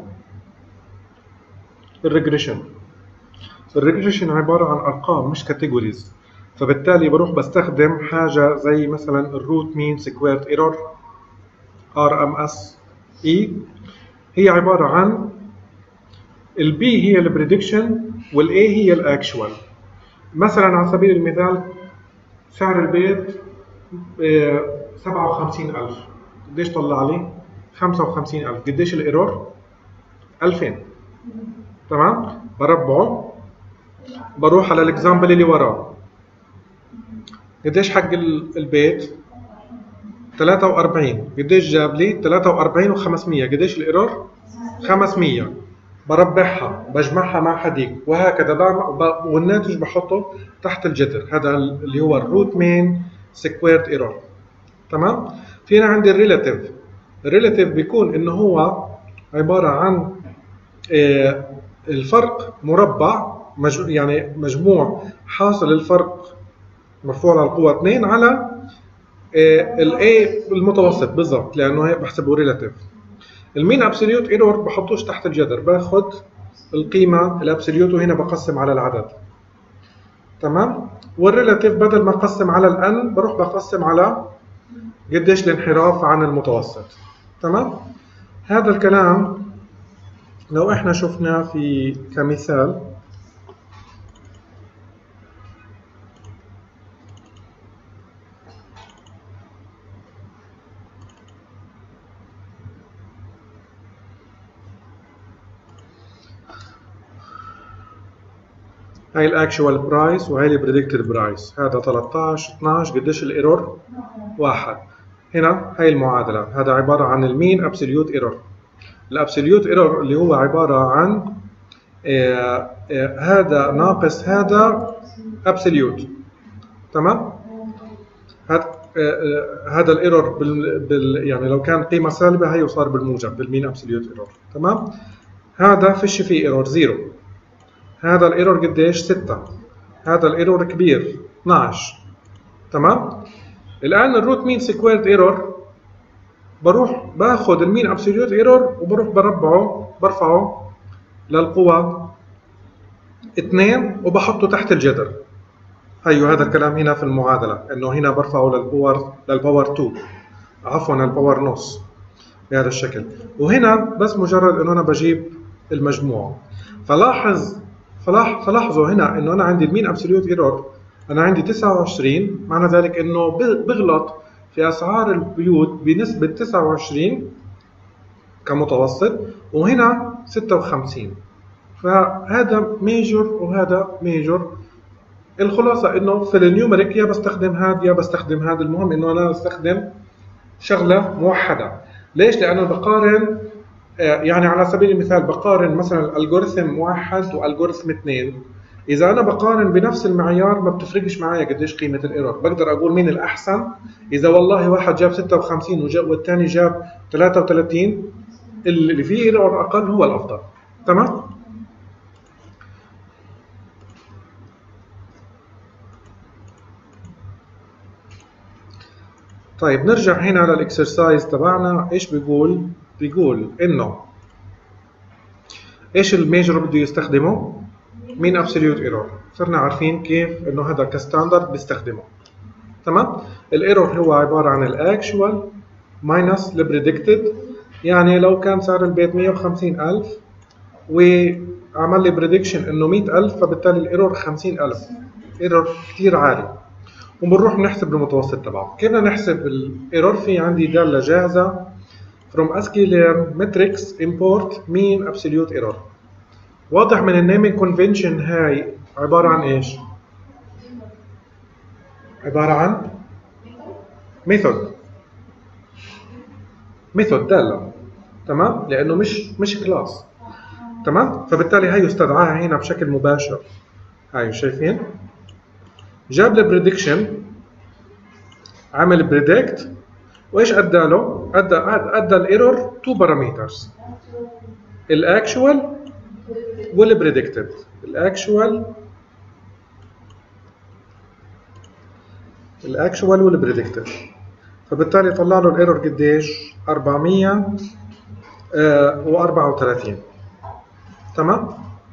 الريجريشن. الريجريشن عباره عن ارقام مش كاتيجوريز، فبالتالي بروح بستخدم حاجه زي مثلا الروت مين سكويرد ايرور ار ام اس اي. هي عباره عن البي هي البريدكشن والاي هي الاكشوال. مثلا على سبيل المثال سعر البيت سبعة وخمسين ألف، قديش طلع لي؟ خمسة وخمسين ألف. قديش الايرور؟ ألفين. تمام؟ بربعه، بروح على الاكزامبل اللي وراه. قديش حق البيت؟ ثلاثة وأربعين. قديش جاب لي؟ ثلاثة وأربعين وخمسمية. قديش الايرور؟ خمسمية. بربعها بجمعها مع حديك وهكذا، والناتج بحطه تحت الجذر. هذا اللي هو الروت مين سكويرد ايرور. تمام؟ فينا عندي الريلاتيف. الريلاتيف بيكون انه هو عباره عن آه الفرق مربع، مج... يعني مجموع حاصل الفرق مرفوع على القوة اثنين على آه الاي المتوسط بالضبط، لانه هيك بحسبه ريلاتيف. المين ابسوليوت ايرور بحطوش تحت الجذر، باخذ القيمة الابسوليوت وهنا بقسم على العدد. تمام؟ والريلاتيف بدل ما اقسم على الان بروح بقسم على قديش الانحراف عن المتوسط. تمام؟ هذا الكلام لو احنا شفناه في كمثال، هاي الاكشوال برايس وهاي البريدكتد برايس. هذا ثلاثة عشر اثناشر. قديش الايرور؟ واحد. هنا هاي المعادلة، هذا عبارة عن المين ابسوليوت ايرور. الابسوليوت ايرور اللي هو عبارة عن آه آه هذا ناقص هذا ابسوليوت. تمام؟ هذا آه هذا الايرور بال, بال يعني لو كان قيمة سالبة هي صار بالموجب بالمين ابسوليوت ايرور. تمام؟ هذا فيش فيه ايرور زيرو. هذا الايرور قديش؟ ستة. هذا الايرور كبير اثناشر. تمام؟ الان الروت مين سكويرد ايرور بروح باخذ المين ابسوليوت ايرور وبروح بربعه برفعه للقوة اثنين وبحطه تحت الجذر. هيو هذا الكلام هنا في المعادلة، انه هنا برفعه للباور للباور اثنين، عفوا للباور نص بهذا الشكل. وهنا بس مجرد انه انا بجيب المجموع. فلاحظ فلاح فلاحظوا هنا انه انا عندي المين ابسوليوت ايرور انا عندي تسعة وعشرين، معنى ذلك انه بغلط في اسعار البيوت بنسبة تسعة وعشرين كمتوسط، وهنا ستة وخمسين. فهذا ميجور وهذا ميجور. الخلاصة انه في النيومريك يا بستخدم هذا يا بستخدم هذا، المهم انه انا بستخدم شغلة موحدة. ليش؟ لانه بقارن، يعني على سبيل المثال بقارن مثلا الجوريثم واحد والجوريثم اثنين. اذا انا بقارن بنفس المعيار ما بتفرقش معايا قديش قيمه الايرور، بقدر اقول مين الاحسن. اذا والله واحد جاب ستة وخمسين والثاني جاب ثلاثة وثلاثين، اللي فيه ايرور اقل هو الافضل. تمام؟ طيب نرجع هنا على الاكسرسايز تبعنا. ايش بيقول؟ بيقول انه ايش الميجر بده يستخدمه؟ مين ابسوليوت ايرور. صرنا عارفين كيف انه هذا كستاندرد بيستخدمه. تمام. الايرور هو عباره عن الاكشوال ماينس البريدكتد. يعني لو كان سعر البيت مية وخمسين ألف وعمل لي بريدكشن انه مية ألف، فبالتالي الايرور خمسين ألف، ايرور كثير عالي، وبنروح نحسب المتوسط تبعه. كيف بدنا نحسب الايرور؟ في عندي داله جاهزه from sklearn matrix import mean absolute error. واضح من النيمينج كونفنشن هاي عباره عن ايش؟ عباره عن ميثود ميثود داله. تمام. لانه مش مش كلاس. تمام. فبالتالي هي استدعاها هنا بشكل مباشر. هاي شايفين؟ جاب لي بريدكشن، عمل بريدكت، وايش ادى له؟ ادى ادى الايرور تو بارامترز، الاكشوال والبريدكتد. الاكشوال الاكشوال والبريدكتد. فبالتالي طلع له الايرور قديش؟ أربعمية وأربعة وثلاثين. تمام.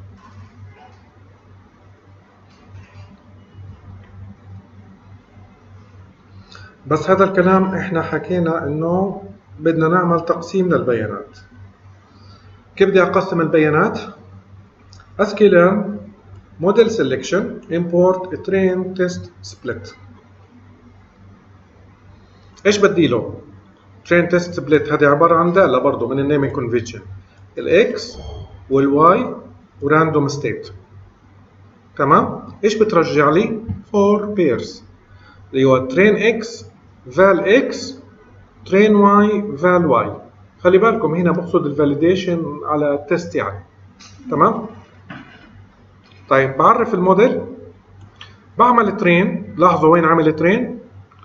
بس هذا الكلام احنا حكينا انه بدنا نعمل تقسيم للبيانات. كيف بدي اقسم البيانات؟ sklearn model selection import train test split. ايش بدي له؟ train test split هذه عباره عن داله برضه من النيمينج كونفنشن، الاكس والواي وراندوم ستيت. تمام. ايش بترجع لي؟ four pairs اللي هو train x val x train y val y. خلي بالكم هنا بقصد الفاليديشن على التست يعني. تمام. طيب بعرف الموديل، بعمل ترين. لاحظوا وين عمل ترين؟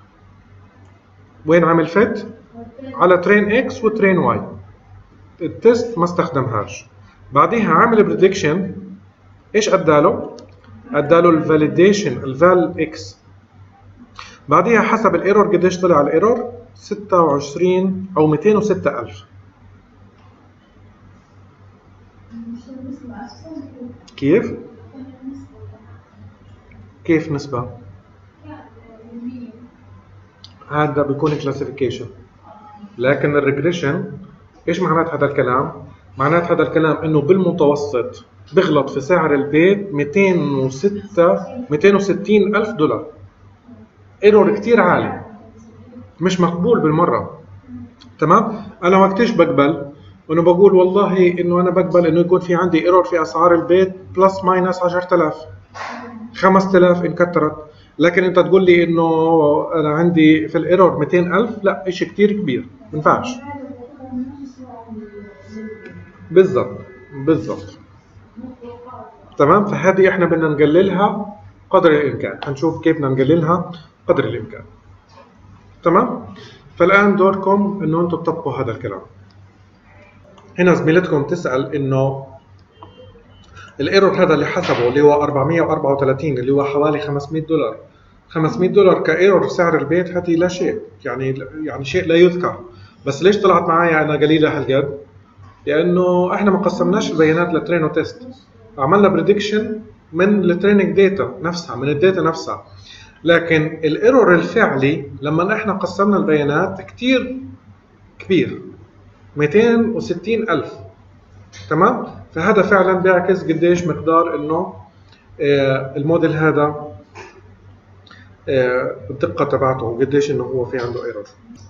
وين عمل فت؟ على ترين اكس وترين واي. التست ما استخدمهاش. بعديها عمل بريدكشن. ايش اداله؟ اداله الفاليديشن الفال اكس. بعديها حسب الايرور قديش طلع الايرور؟ ستة وعشرين او مئتين وستة ألف. كيف؟ كيف نسبة؟ هذا بيكون كلاسيفيكيشن. لكن الريجريشن ايش معنات هذا الكلام؟ معنات هذا الكلام انه بالمتوسط بغلط في سعر البيت مئتين وستة مئتين وستين ألف دولار. ايرور كتير عالي، مش مقبول بالمرة. تمام. انا وقتيش بقبل؟ انه بقول والله انه انا بقبل انه يكون في عندي ايرور في اسعار البيت بلس ماينس عشرة آلاف خمسة آلاف ان كترت. لكن انت تقول لي انه انا عندي في الايرور مئتين ألف، لا شيء كتير كبير، ما ينفعش. بالضبط بالضبط. تمام. فهذه احنا بدنا نقللها قدر الامكان. هنشوف كيف بدنا نقللها قدر الامكان. تمام. فالان دوركم انه انتم تطبقوا هذا الكلام. هنا زميلتكم تسال انه الايرور هذا اللي حسبه اللي هو أربعمئة وأربعة وثلاثين اللي هو حوالي خمسمئة دولار. خمسمئة دولار كايرور سعر البيت هذه لا شيء، يعني يعني شيء لا يذكر. بس ليش طلعت معي انا قليله هالقد؟ لانه احنا ما قسمناش البيانات لترين وتست، عملنا بريدكشن من التريننج داتا نفسها، من الداتا نفسها. لكن الايرور الفعلي لما احنا قسمنا البيانات كتير كبير، مئتين وستين ألف. تمام. فهذا فعلا بيعكس قديش مقدار انه آه الموديل هذا آه الدقه تبعته، وقديش انه هو في عنده ايرور.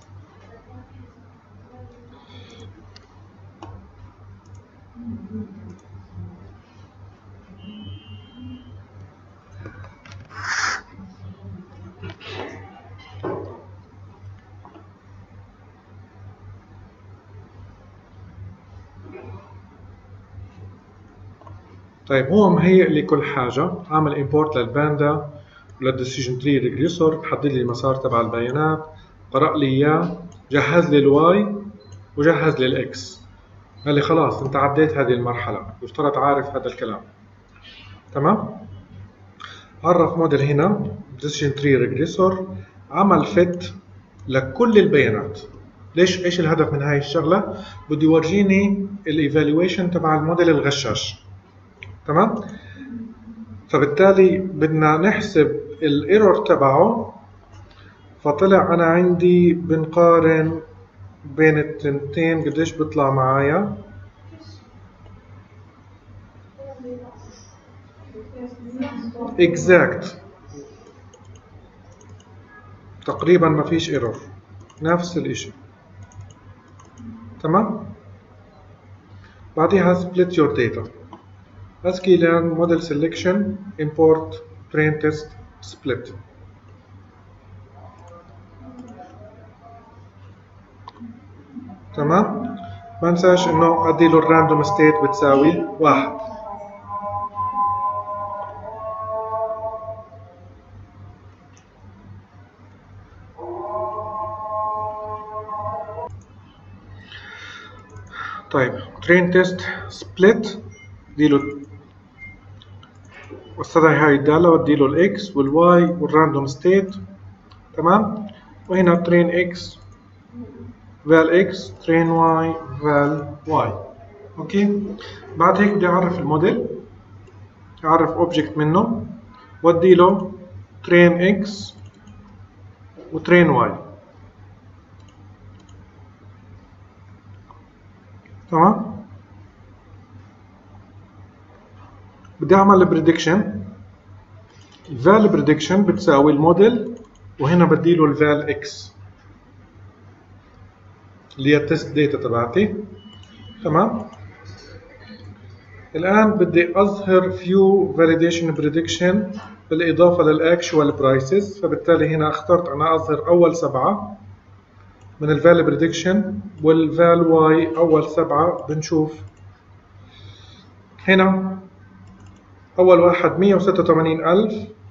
طيب هو مهيئ لي كل حاجه، عامل امبورت للباندا وللديسيجن تري ريجريسور، حدد لي المسار تبع البيانات، قرأ لي اياه، جهز لي الواي وجهز لي الاكس. قال لي خلاص انت عديت هذه المرحله، يفترض عارف هذا الكلام. تمام. عرف موديل هنا ديسيجن تري ريجريسور، عمل فت لكل البيانات. ليش؟ ايش الهدف من هاي الشغله؟ بده يورجيني الايفالويشن تبع الموديل الغشاش. تمام. فبالتالي بدنا نحسب الايرور تبعه. فطلع انا عندي بنقارن بين التنتين قديش بيطلع معايا. اكزاكت تقريبا ما فيش ايرور، نفس الاشي. تمام. بعديها split your data. sklearn model selection import train test split. تمام. ما ننساش انه اديله الراندوم ستيت بتساوي واحد. طيب train test split ديله واستدعي هاي الدالة واديله الاكس والواي والراندوم ستيت. تمام. وهنا train x val x train y val y. اوكي. بعد هيك بدي اعرف الموديل، اعرف اوبجكت منه واديله train x وtrain y. تمام. بدي اعمل البريدكشن. الفال بريدكشن بتساوي الموديل وهنا بديله الفال اكس اللي هي التست داتا تبعتي. تمام. الان بدي اظهر فيو فاليديشن بريدكشن بالاضافه للاكشوال برايسز. فبالتالي هنا اخترت انا اظهر اول سبعه من الفال بريدكشن والفال واي اول سبعه. بنشوف هنا اول واحد مية وستة وثمانين ألف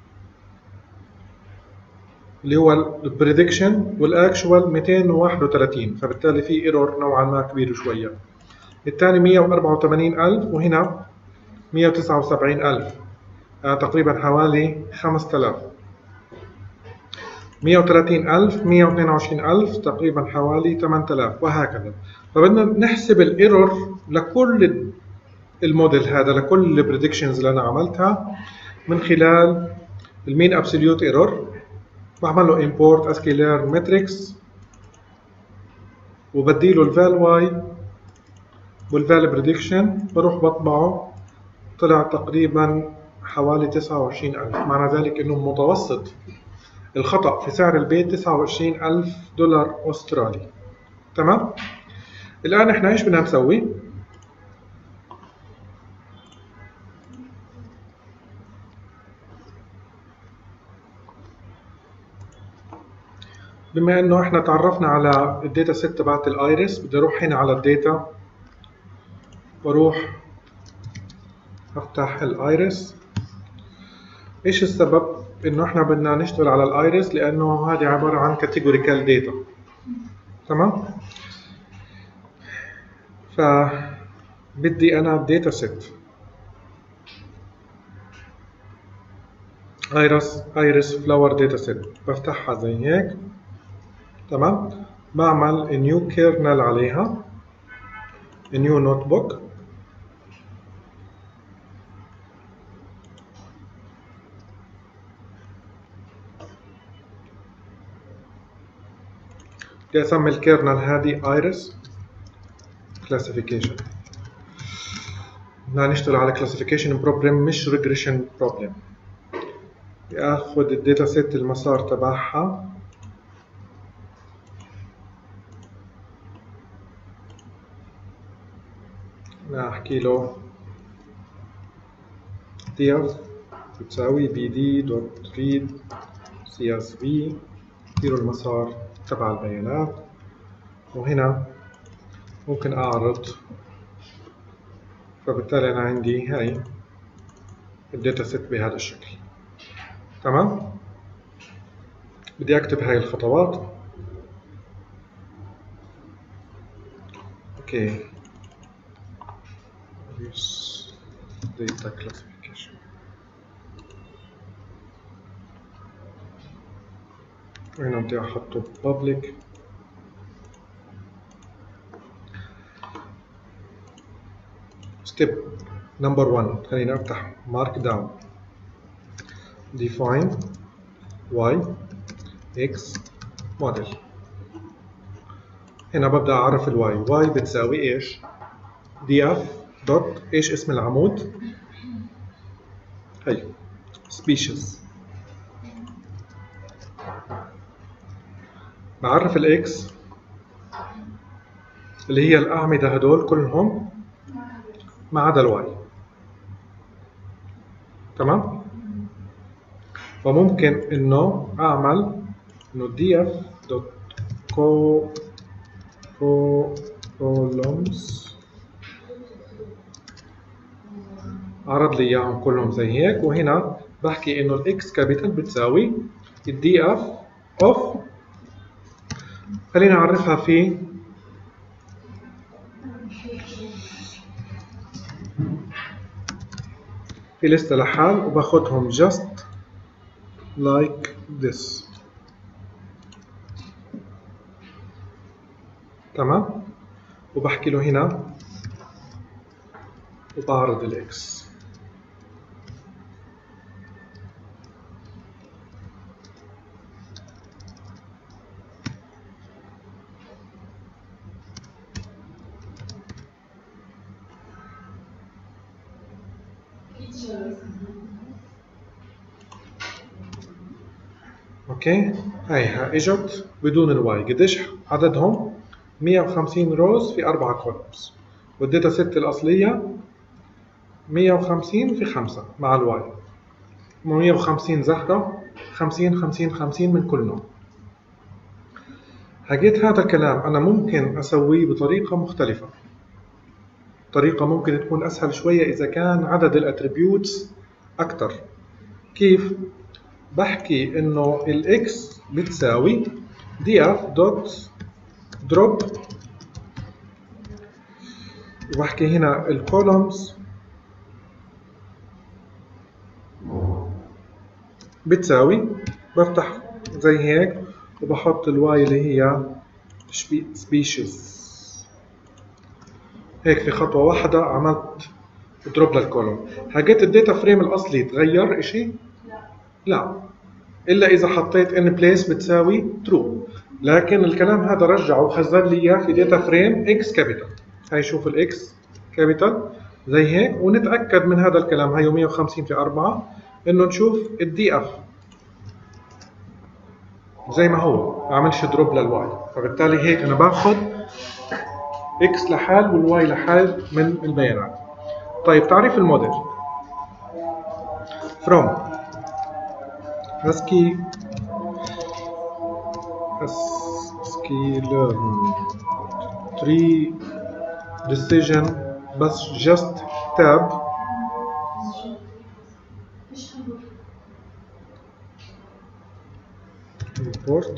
اللي هو البريدكشن والاكشوال مئتين وواحد وثلاثين، فبالتالي في ايرور نوعا ما كبير شويه. الثاني مية وأربعة وثمانين ألف وهنا مية وتسعة وسبعين ألف، يعني تقريبا حوالي خمسة آلاف. مية وثلاثين ألف مية واثنين وعشرين ألف تقريبا حوالي ثمانية آلاف وهكذا. فبدنا نحسب الايرور لكل الموديل هذا، لكل البريدكشنز اللي انا عملتها من خلال المين ابسوليوت ايرور. بعمل له import اسكيلر ماتريكس وبدي له الفال واي والفال بريدكشن، بروح بطبعه. طلع تقريبا حوالي تسعة وعشرين ألف. معنى ذلك انه متوسط الخطأ في سعر البيت تسعة وعشرين ألف دولار استرالي. تمام. الان احنا ايش بدنا نسوي؟ بما انه احنا تعرفنا على الداتا سيت تبعت الايريس، بدي اروح هنا على الداتا واروح افتح الايريس. ايش السبب انه احنا بدنا نشتغل على الايريس؟ لانه هذه عباره عن كاتيجوريكال داتا. تمام. فبدي انا الداتا سيت ايريس ايريس فلاور داتا سيت، بفتحها زي هيك. تمام. بعمل نيو كيرنل عليها، نيو نوت بوك. بدي اسمي الكيرنل هذه ايريس كلاسيفيكيشن. بدنا نشتغل على كلاسيفيكيشن بروبلم مش ريجريشن بروبلم. بدي اخذ الداتا سيت المسار تبعها، بدنا احكي له دير بتساوي بي دي دوت ريد سي اس في، ديروا المسار تبع البيانات. وهنا ممكن اعرض، فبالتالي انا عندي هاي الداتا سيت بهذا الشكل. تمام. بدي اكتب هاي الخطوات. اوكي. data classification. هنا بدي احطه public. step number one، خلينا افتح mark down. define y x model. هنا ببدأ أعرف ال y. y بتساوي إيش؟ df دوت إيش اسم العمود؟ هي species. بعرف ال x اللي هي الأعمدة هدول كلهم ما عدا ال y. تمام؟ فممكن إنه أعمل إنه df دوت co columns عرض لي اياهم كلهم زي هيك، وهنا بحكي انه الاكس كابيتال بتساوي الدي اف اوف، خلينا نعرفها في في لستة لحال وباخدهم just like this. تمام؟ وبحكي له هنا وبعرض الاكس. اوكي، هيها اجت بدون الواي. قديش عددهم؟ مية وخمسين روز في أربعة كولومز، والداتا ست الأصلية مية وخمسين في خمسة مع الواي، مية وخمسين زهرة، خمسين خمسين خمسين من كل نوع. حكيت هذا الكلام أنا ممكن أسويه بطريقة مختلفة، طريقة ممكن تكون أسهل شوية إذا كان عدد الأتريبيوتس أكتر. كيف؟ بحكي إنه الإكس بتساوي df دوت دروب، وبحكي هنا الكولومز بتساوي، بفتح زي هيك وبحط الواي اللي هي species. هيك في خطوة واحدة عملت دروب للكولوم. حكيت الداتا فريم الأصلي تغير إشي؟ لا، إلا إذا حطيت in place بتساوي true، لكن الكلام هذا رجعه وخزن لي إياه في داتا فريم x كابيتال. هاي شوف ال x كابيتال زي هيك، ونتأكد من هذا الكلام. هاي مية وخمسين في أربعة، إنه نشوف ال df زي ما هو، ما عملش دروب للواي. فبالتالي هيك أنا باخذ x لحال والواي لحال من البيانات. طيب تعريف الموديل from ASCII ASCII learn tree decision بس just tab import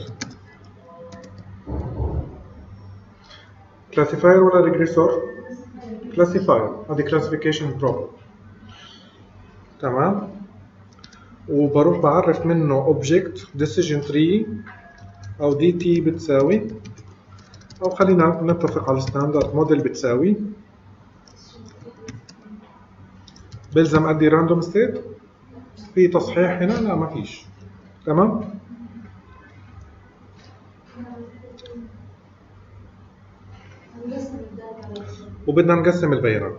classifier ولا regressor؟ classifier. هذه classification problem. تمام؟ وبروح بعرف منه object decision tree أو dt بتساوي، أو خلينا نتفق على الستاندرد موديل بتساوي، بلزم أدي random state؟ في تصحيح هنا؟ لا ما فيش. تمام؟ وبدنا نقسم البيانات.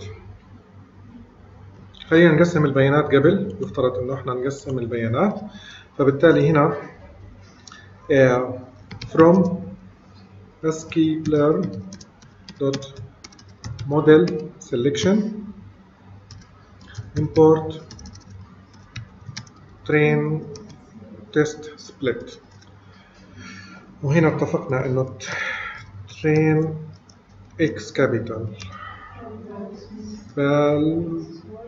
خلينا نقسم البيانات قبل، يفترض انه احنا نقسم البيانات. فبالتالي هنا uh, from ASCII learn dot model selection import train test split. وهنا اتفقنا انه train x capital val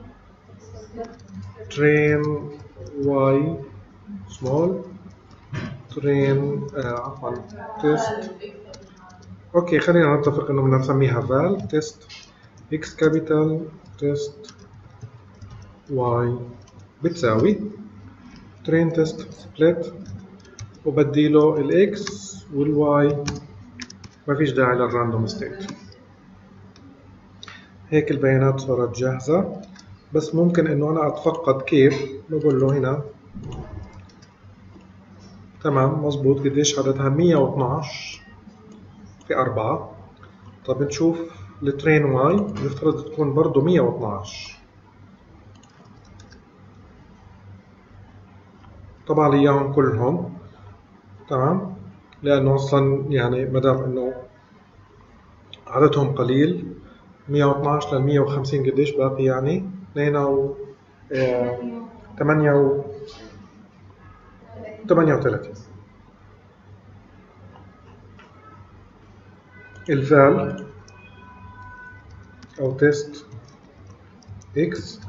train y small train آه عفوا test. اوكي خلينا نتفق انه بدنا نسميها val test x capital test y بتساوي train test split، وبديله ال x وال y، ما فيش داعي للراندوم ستيت. هيك البيانات صارت جاهزة، بس ممكن انه انا اتفقد. كيف؟ بقول له هنا تمام مظبوط. قديش عددها؟ مية واثناعش في أربعة. طب نشوف الترين واي، نفترض تكون برضه مية واثناعش. طبعا لي اياهم كلهم. تمام، لانه اصلا يعني ما دام انه عددهم قليل، مية واثناعش لل مية وخمسين قديش باقي؟ يعني اثنين و ثمانية و ثمانية وثلاثين. الفال او تيست اكس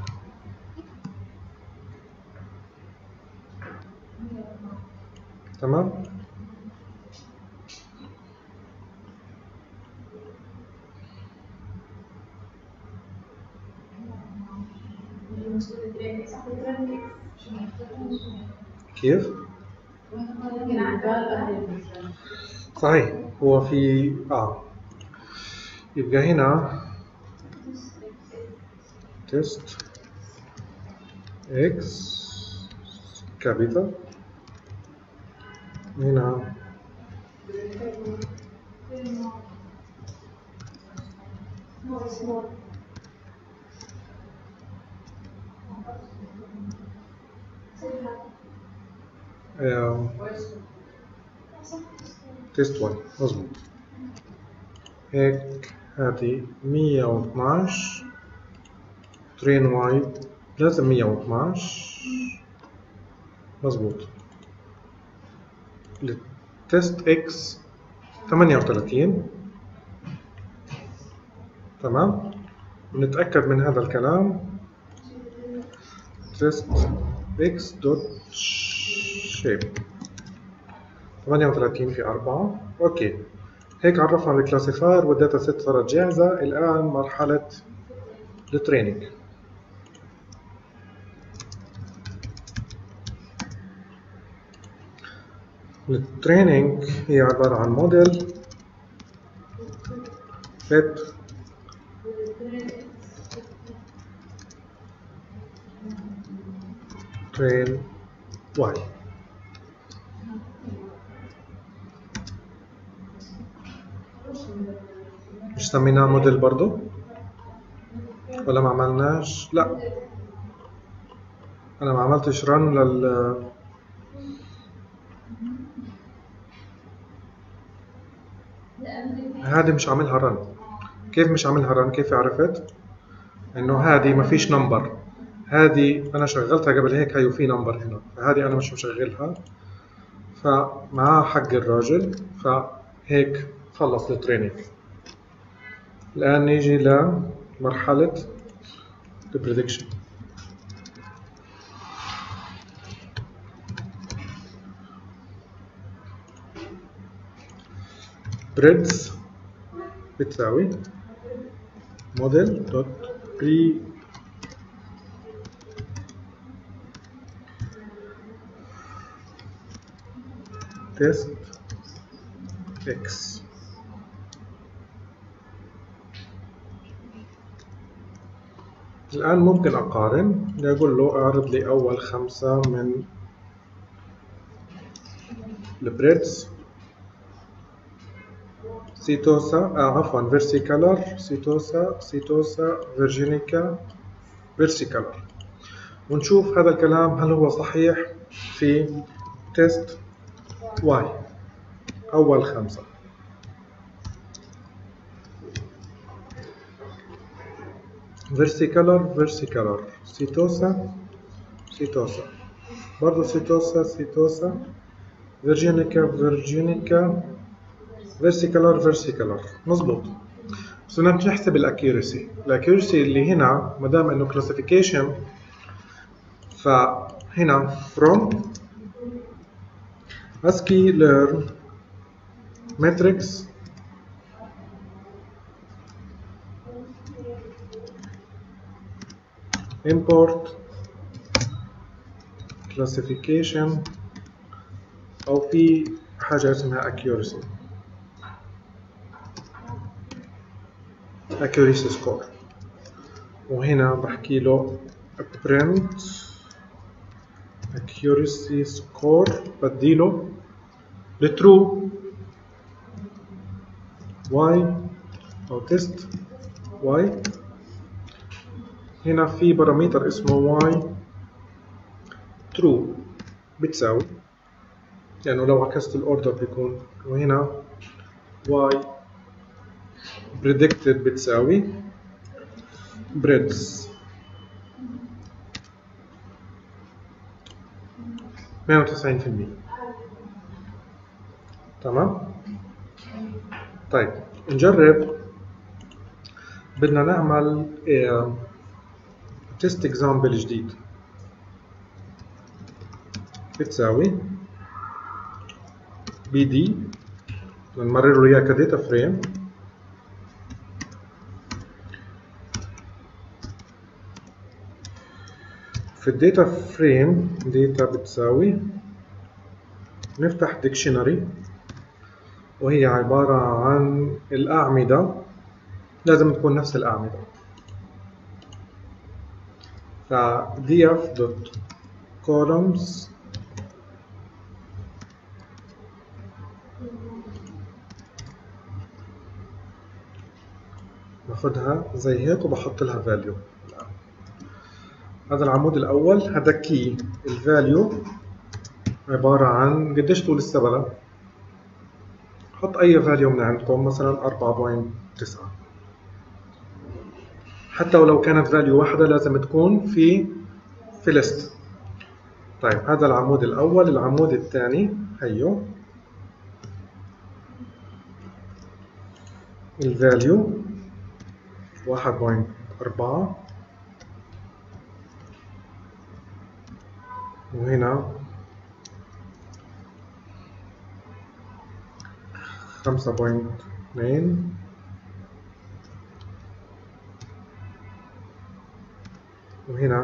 تمام. كيف؟ صحيح، هو في اه يبقى هنا تيست اكس كابيتال، هنا آه. تيست واي مظبوط. هيك هذه مية واثناعش، ترين واي لازم مية واثناعش مظبوط. التيست اكس ثمانية وثلاثين. تمام، ونتأكد من هذا الكلام. تيست اكس دوت شيب ثمانية وثلاثين في أربعة. اوكي، هيك عرفنا الكلاسيفاير والداتا سيت صارت جاهزة. الآن مرحلة التريننج. التريننج هي عبارة عن موديل فيت ترين واي. مش سميناه موديل برضو ولا ما عملناش؟ لا، انا ما عملتش رن لل هذه مش عاملها رن. كيف مش عاملها رن؟ كيف عرفت انه هذه ما فيش نمبر؟ هذه انا شغلتها قبل هيك، هي وفي نمبر هنا، فهذه انا مش مشغلها، فمعاه حق الراجل، فهيك خلص التريننج. الان نيجي لمرحلة البريدكشن. بريدز بتساوي موديل دوت بري تيست اكس. الآن ممكن أقارن، أقول له أعرض لي أول خمسة من البريدز. سيتوسا آه عفوا فيرسيكالر، سيتوسا سيتوسا فيرجينيكا فيرسيكالر، ونشوف هذا الكلام هل هو صحيح في تيست واي. أول خمسة فيرسيكالر فيرسيكالر سيتوسا سيتوسا برضو سيتوسا سيتوسا فيرجينيكا فيرجينيكا فيرسيكالر فيرسيكالر مظبوط. بس بدنا نحسب الاكيورسي. الاكيورسي اللي هنا ما دام انه كلاسيفيكيشن، فهنا from ASCII learn matrix import classification او في حاجة اسمها accuracy accuracy score، وهنا بحكي له print accuracy accuracy score بديله الترو y أو تيست y. هنا في بارامتر اسمه y true بتساوي، يعني لو عكست الاوردر بيكون، وهنا y predicted بتساوي breads اثنين وتسعين بالمئة. تمام. طيب نجرب، بدنا نعمل تيست اكزامبل جديد بتساوي بي دي، نمرر له اياه كداتا فريم، في الداتا فريم داتا بتساوي، نفتح ديكشنري وهي عبارة عن الأعمدة، لازم تكون نفس الأعمدة. ف df دوت columns باخدها زي هيك وبحط لها value. هذا العمود الأول، هذا كي، الفاليو عبارة عن قديش طول السبلة، حط أي فاليو من عندكم، مثلا أربعة فاصلة تسعة، حتى ولو كانت فاليو واحدة لازم تكون في في ليست. طيب هذا العمود الأول. العمود الثاني هيو الفاليو واحد فاصلة أربعة، وهنا خمسة فاصلة اثنين، وهنا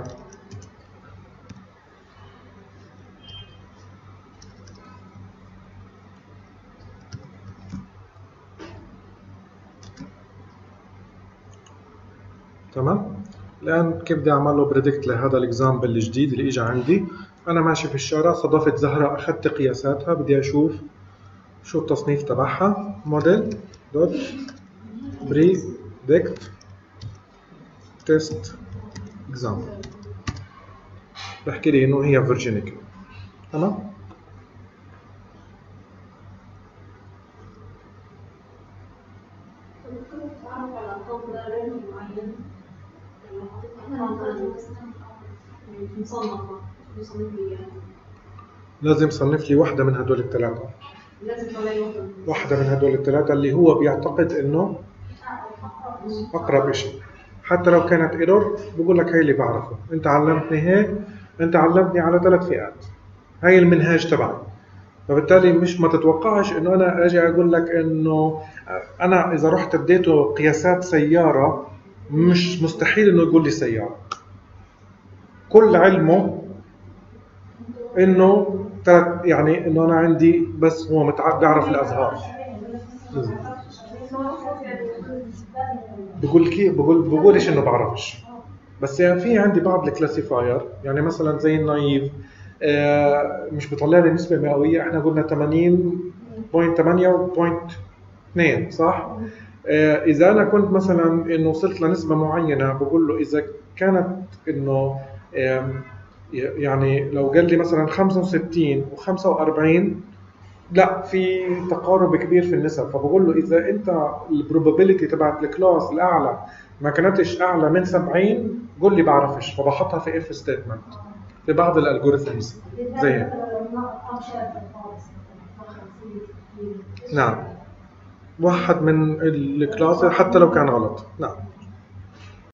تمام. الآن كيف بدي أعمل له بريدكت لهذا الإكزامبل الجديد اللي إجا عندي؟ أنا ماشي في الشارع، صادفت زهرة، أخذت قياساتها، بدي أشوف شو التصنيف تبعها. موديل دوت بريدكت تيست إكزامبل، بحكي لي إنه هي فيرجينيك. تمام. لازم صنف لي واحدة من هدول الثلاثة، لازم تلاقي واحدة واحدة من هدول الثلاثة اللي هو بيعتقد إنه أقرب شيء. حتى لو كانت ايرور بقول لك هي اللي بعرفه، أنت علمتني هيك، أنت علمتني على ثلاث فئات، هاي المنهاج تبعي. فبالتالي مش ما تتوقعش إنه أنا أجي أقول لك إنه أنا إذا رحت اديته قياسات سيارة مش مستحيل إنه يقول لي سيارة. كل علمه إنه يعني إنه أنا عندي بس هو متعب بيعرف الأزهار. بقول كيف بقول بقولش إنه بعرفش، بس يعني في عندي بعض الكلاسيفاير، يعني مثلا زي النايف آه مش بيطلع لي نسبة مئوية، احنا قلنا ثمانين فاصلة ثمانية فاصلة اثنين صح؟ آه إذا أنا كنت مثلا إنه وصلت لنسبة معينة، بقول له إذا كانت إنه آه يعني لو قال لي مثلا خمسة وستين وخمسة وأربعين، لا في تقارب كبير في النسب، فبقول له إذا أنت البروبابيلتي تبعت الكلاس الأعلى ما كانتش أعلى من سبعين قول لي بعرفش، فبحطها في if statement في بعض الالجوريثمز زي هيك. نعم، واحد من الكلاس حتى لو كان غلط. نعم.